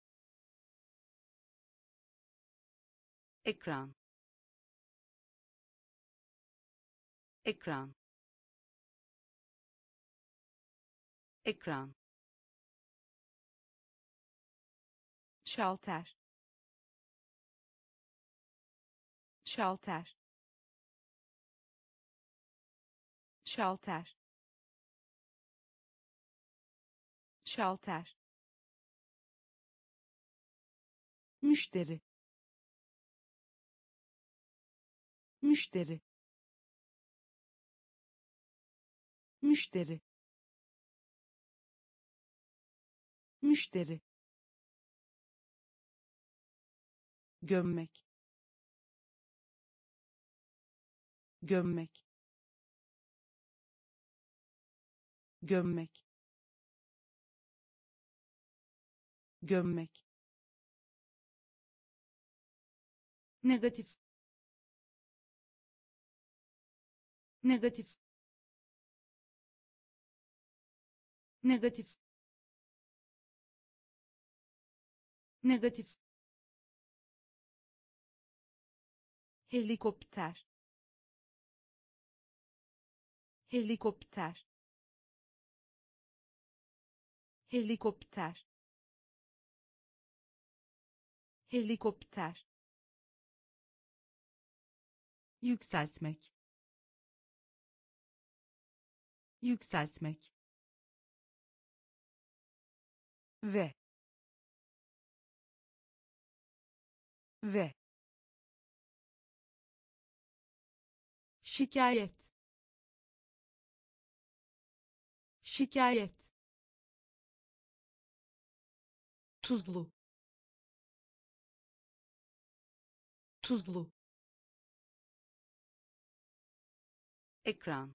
ekran, ekran, ekran, şalter, şalter, şalter, şalter, müşteri, müşteri, müşteri, müşteri, gömmek, gömmek, gömmek, gömmek, negatif, negatif, negatif, negatif, helikopter, helikopter, helikopter, helikopter, yükseltmek, yükseltmek ve ve şikayet, şikayet, tuzlu, tuzlu, ekran,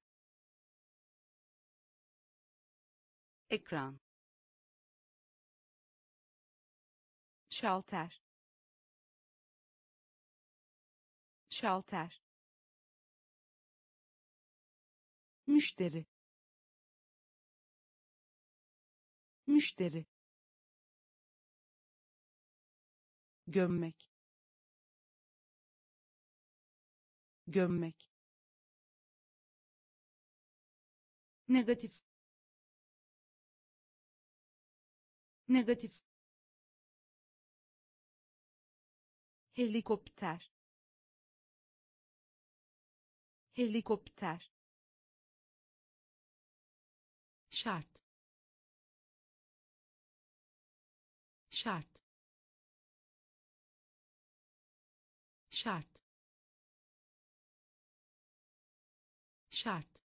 ekran, şalter, şalter, müşteri, müşteri, gömmek, gömmek, negatif, negatif, helikopter, helikopter, şart şart şart şart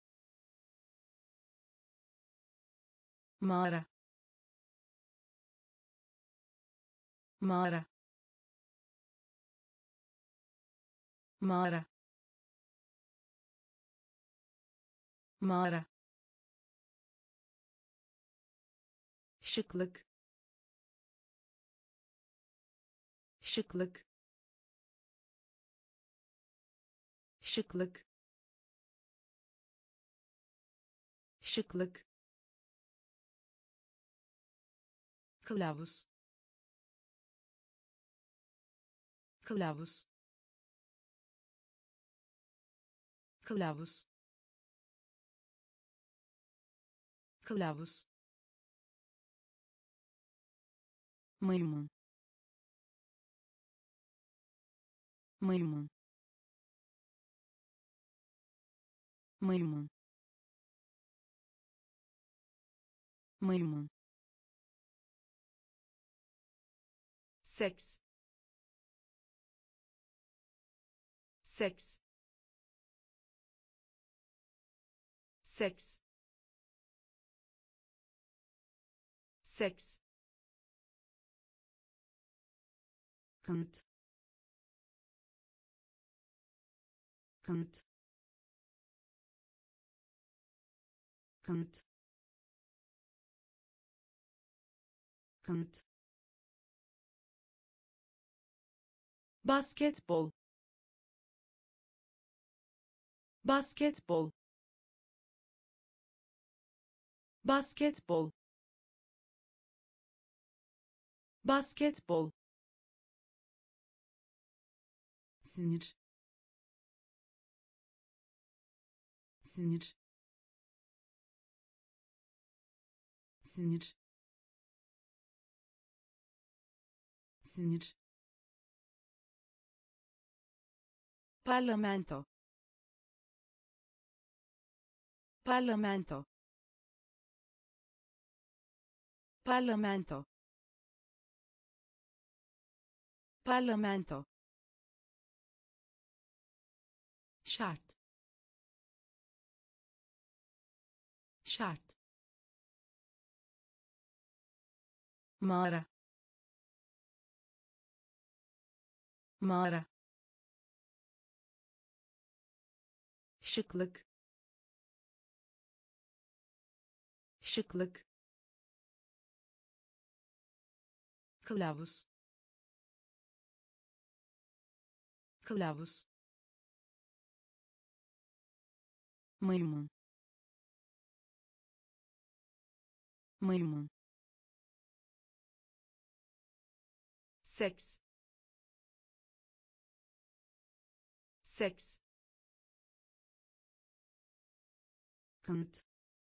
mağara mağara mağara mağara şıklık şıklık şıklık şıklık kılavuz kılavuz kılavuz kılavuz maymun maymun maymun maymun seks seks seks seks kanıt kanıt kanıt kanıt basketbol basketbol basketbol basketbol sinir sinir sinir sinir parlamento parlamento parlamento parlamento şart şart mağara mağara şıklık şıklık kılavuz kılavuz maymun maymun seks seks kanıt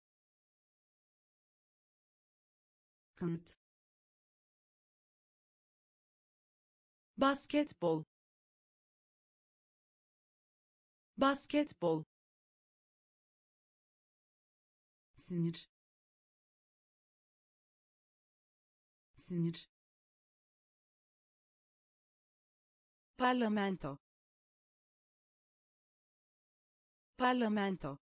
kanıt basketbol basketbol sinir sinir parlamento parlamento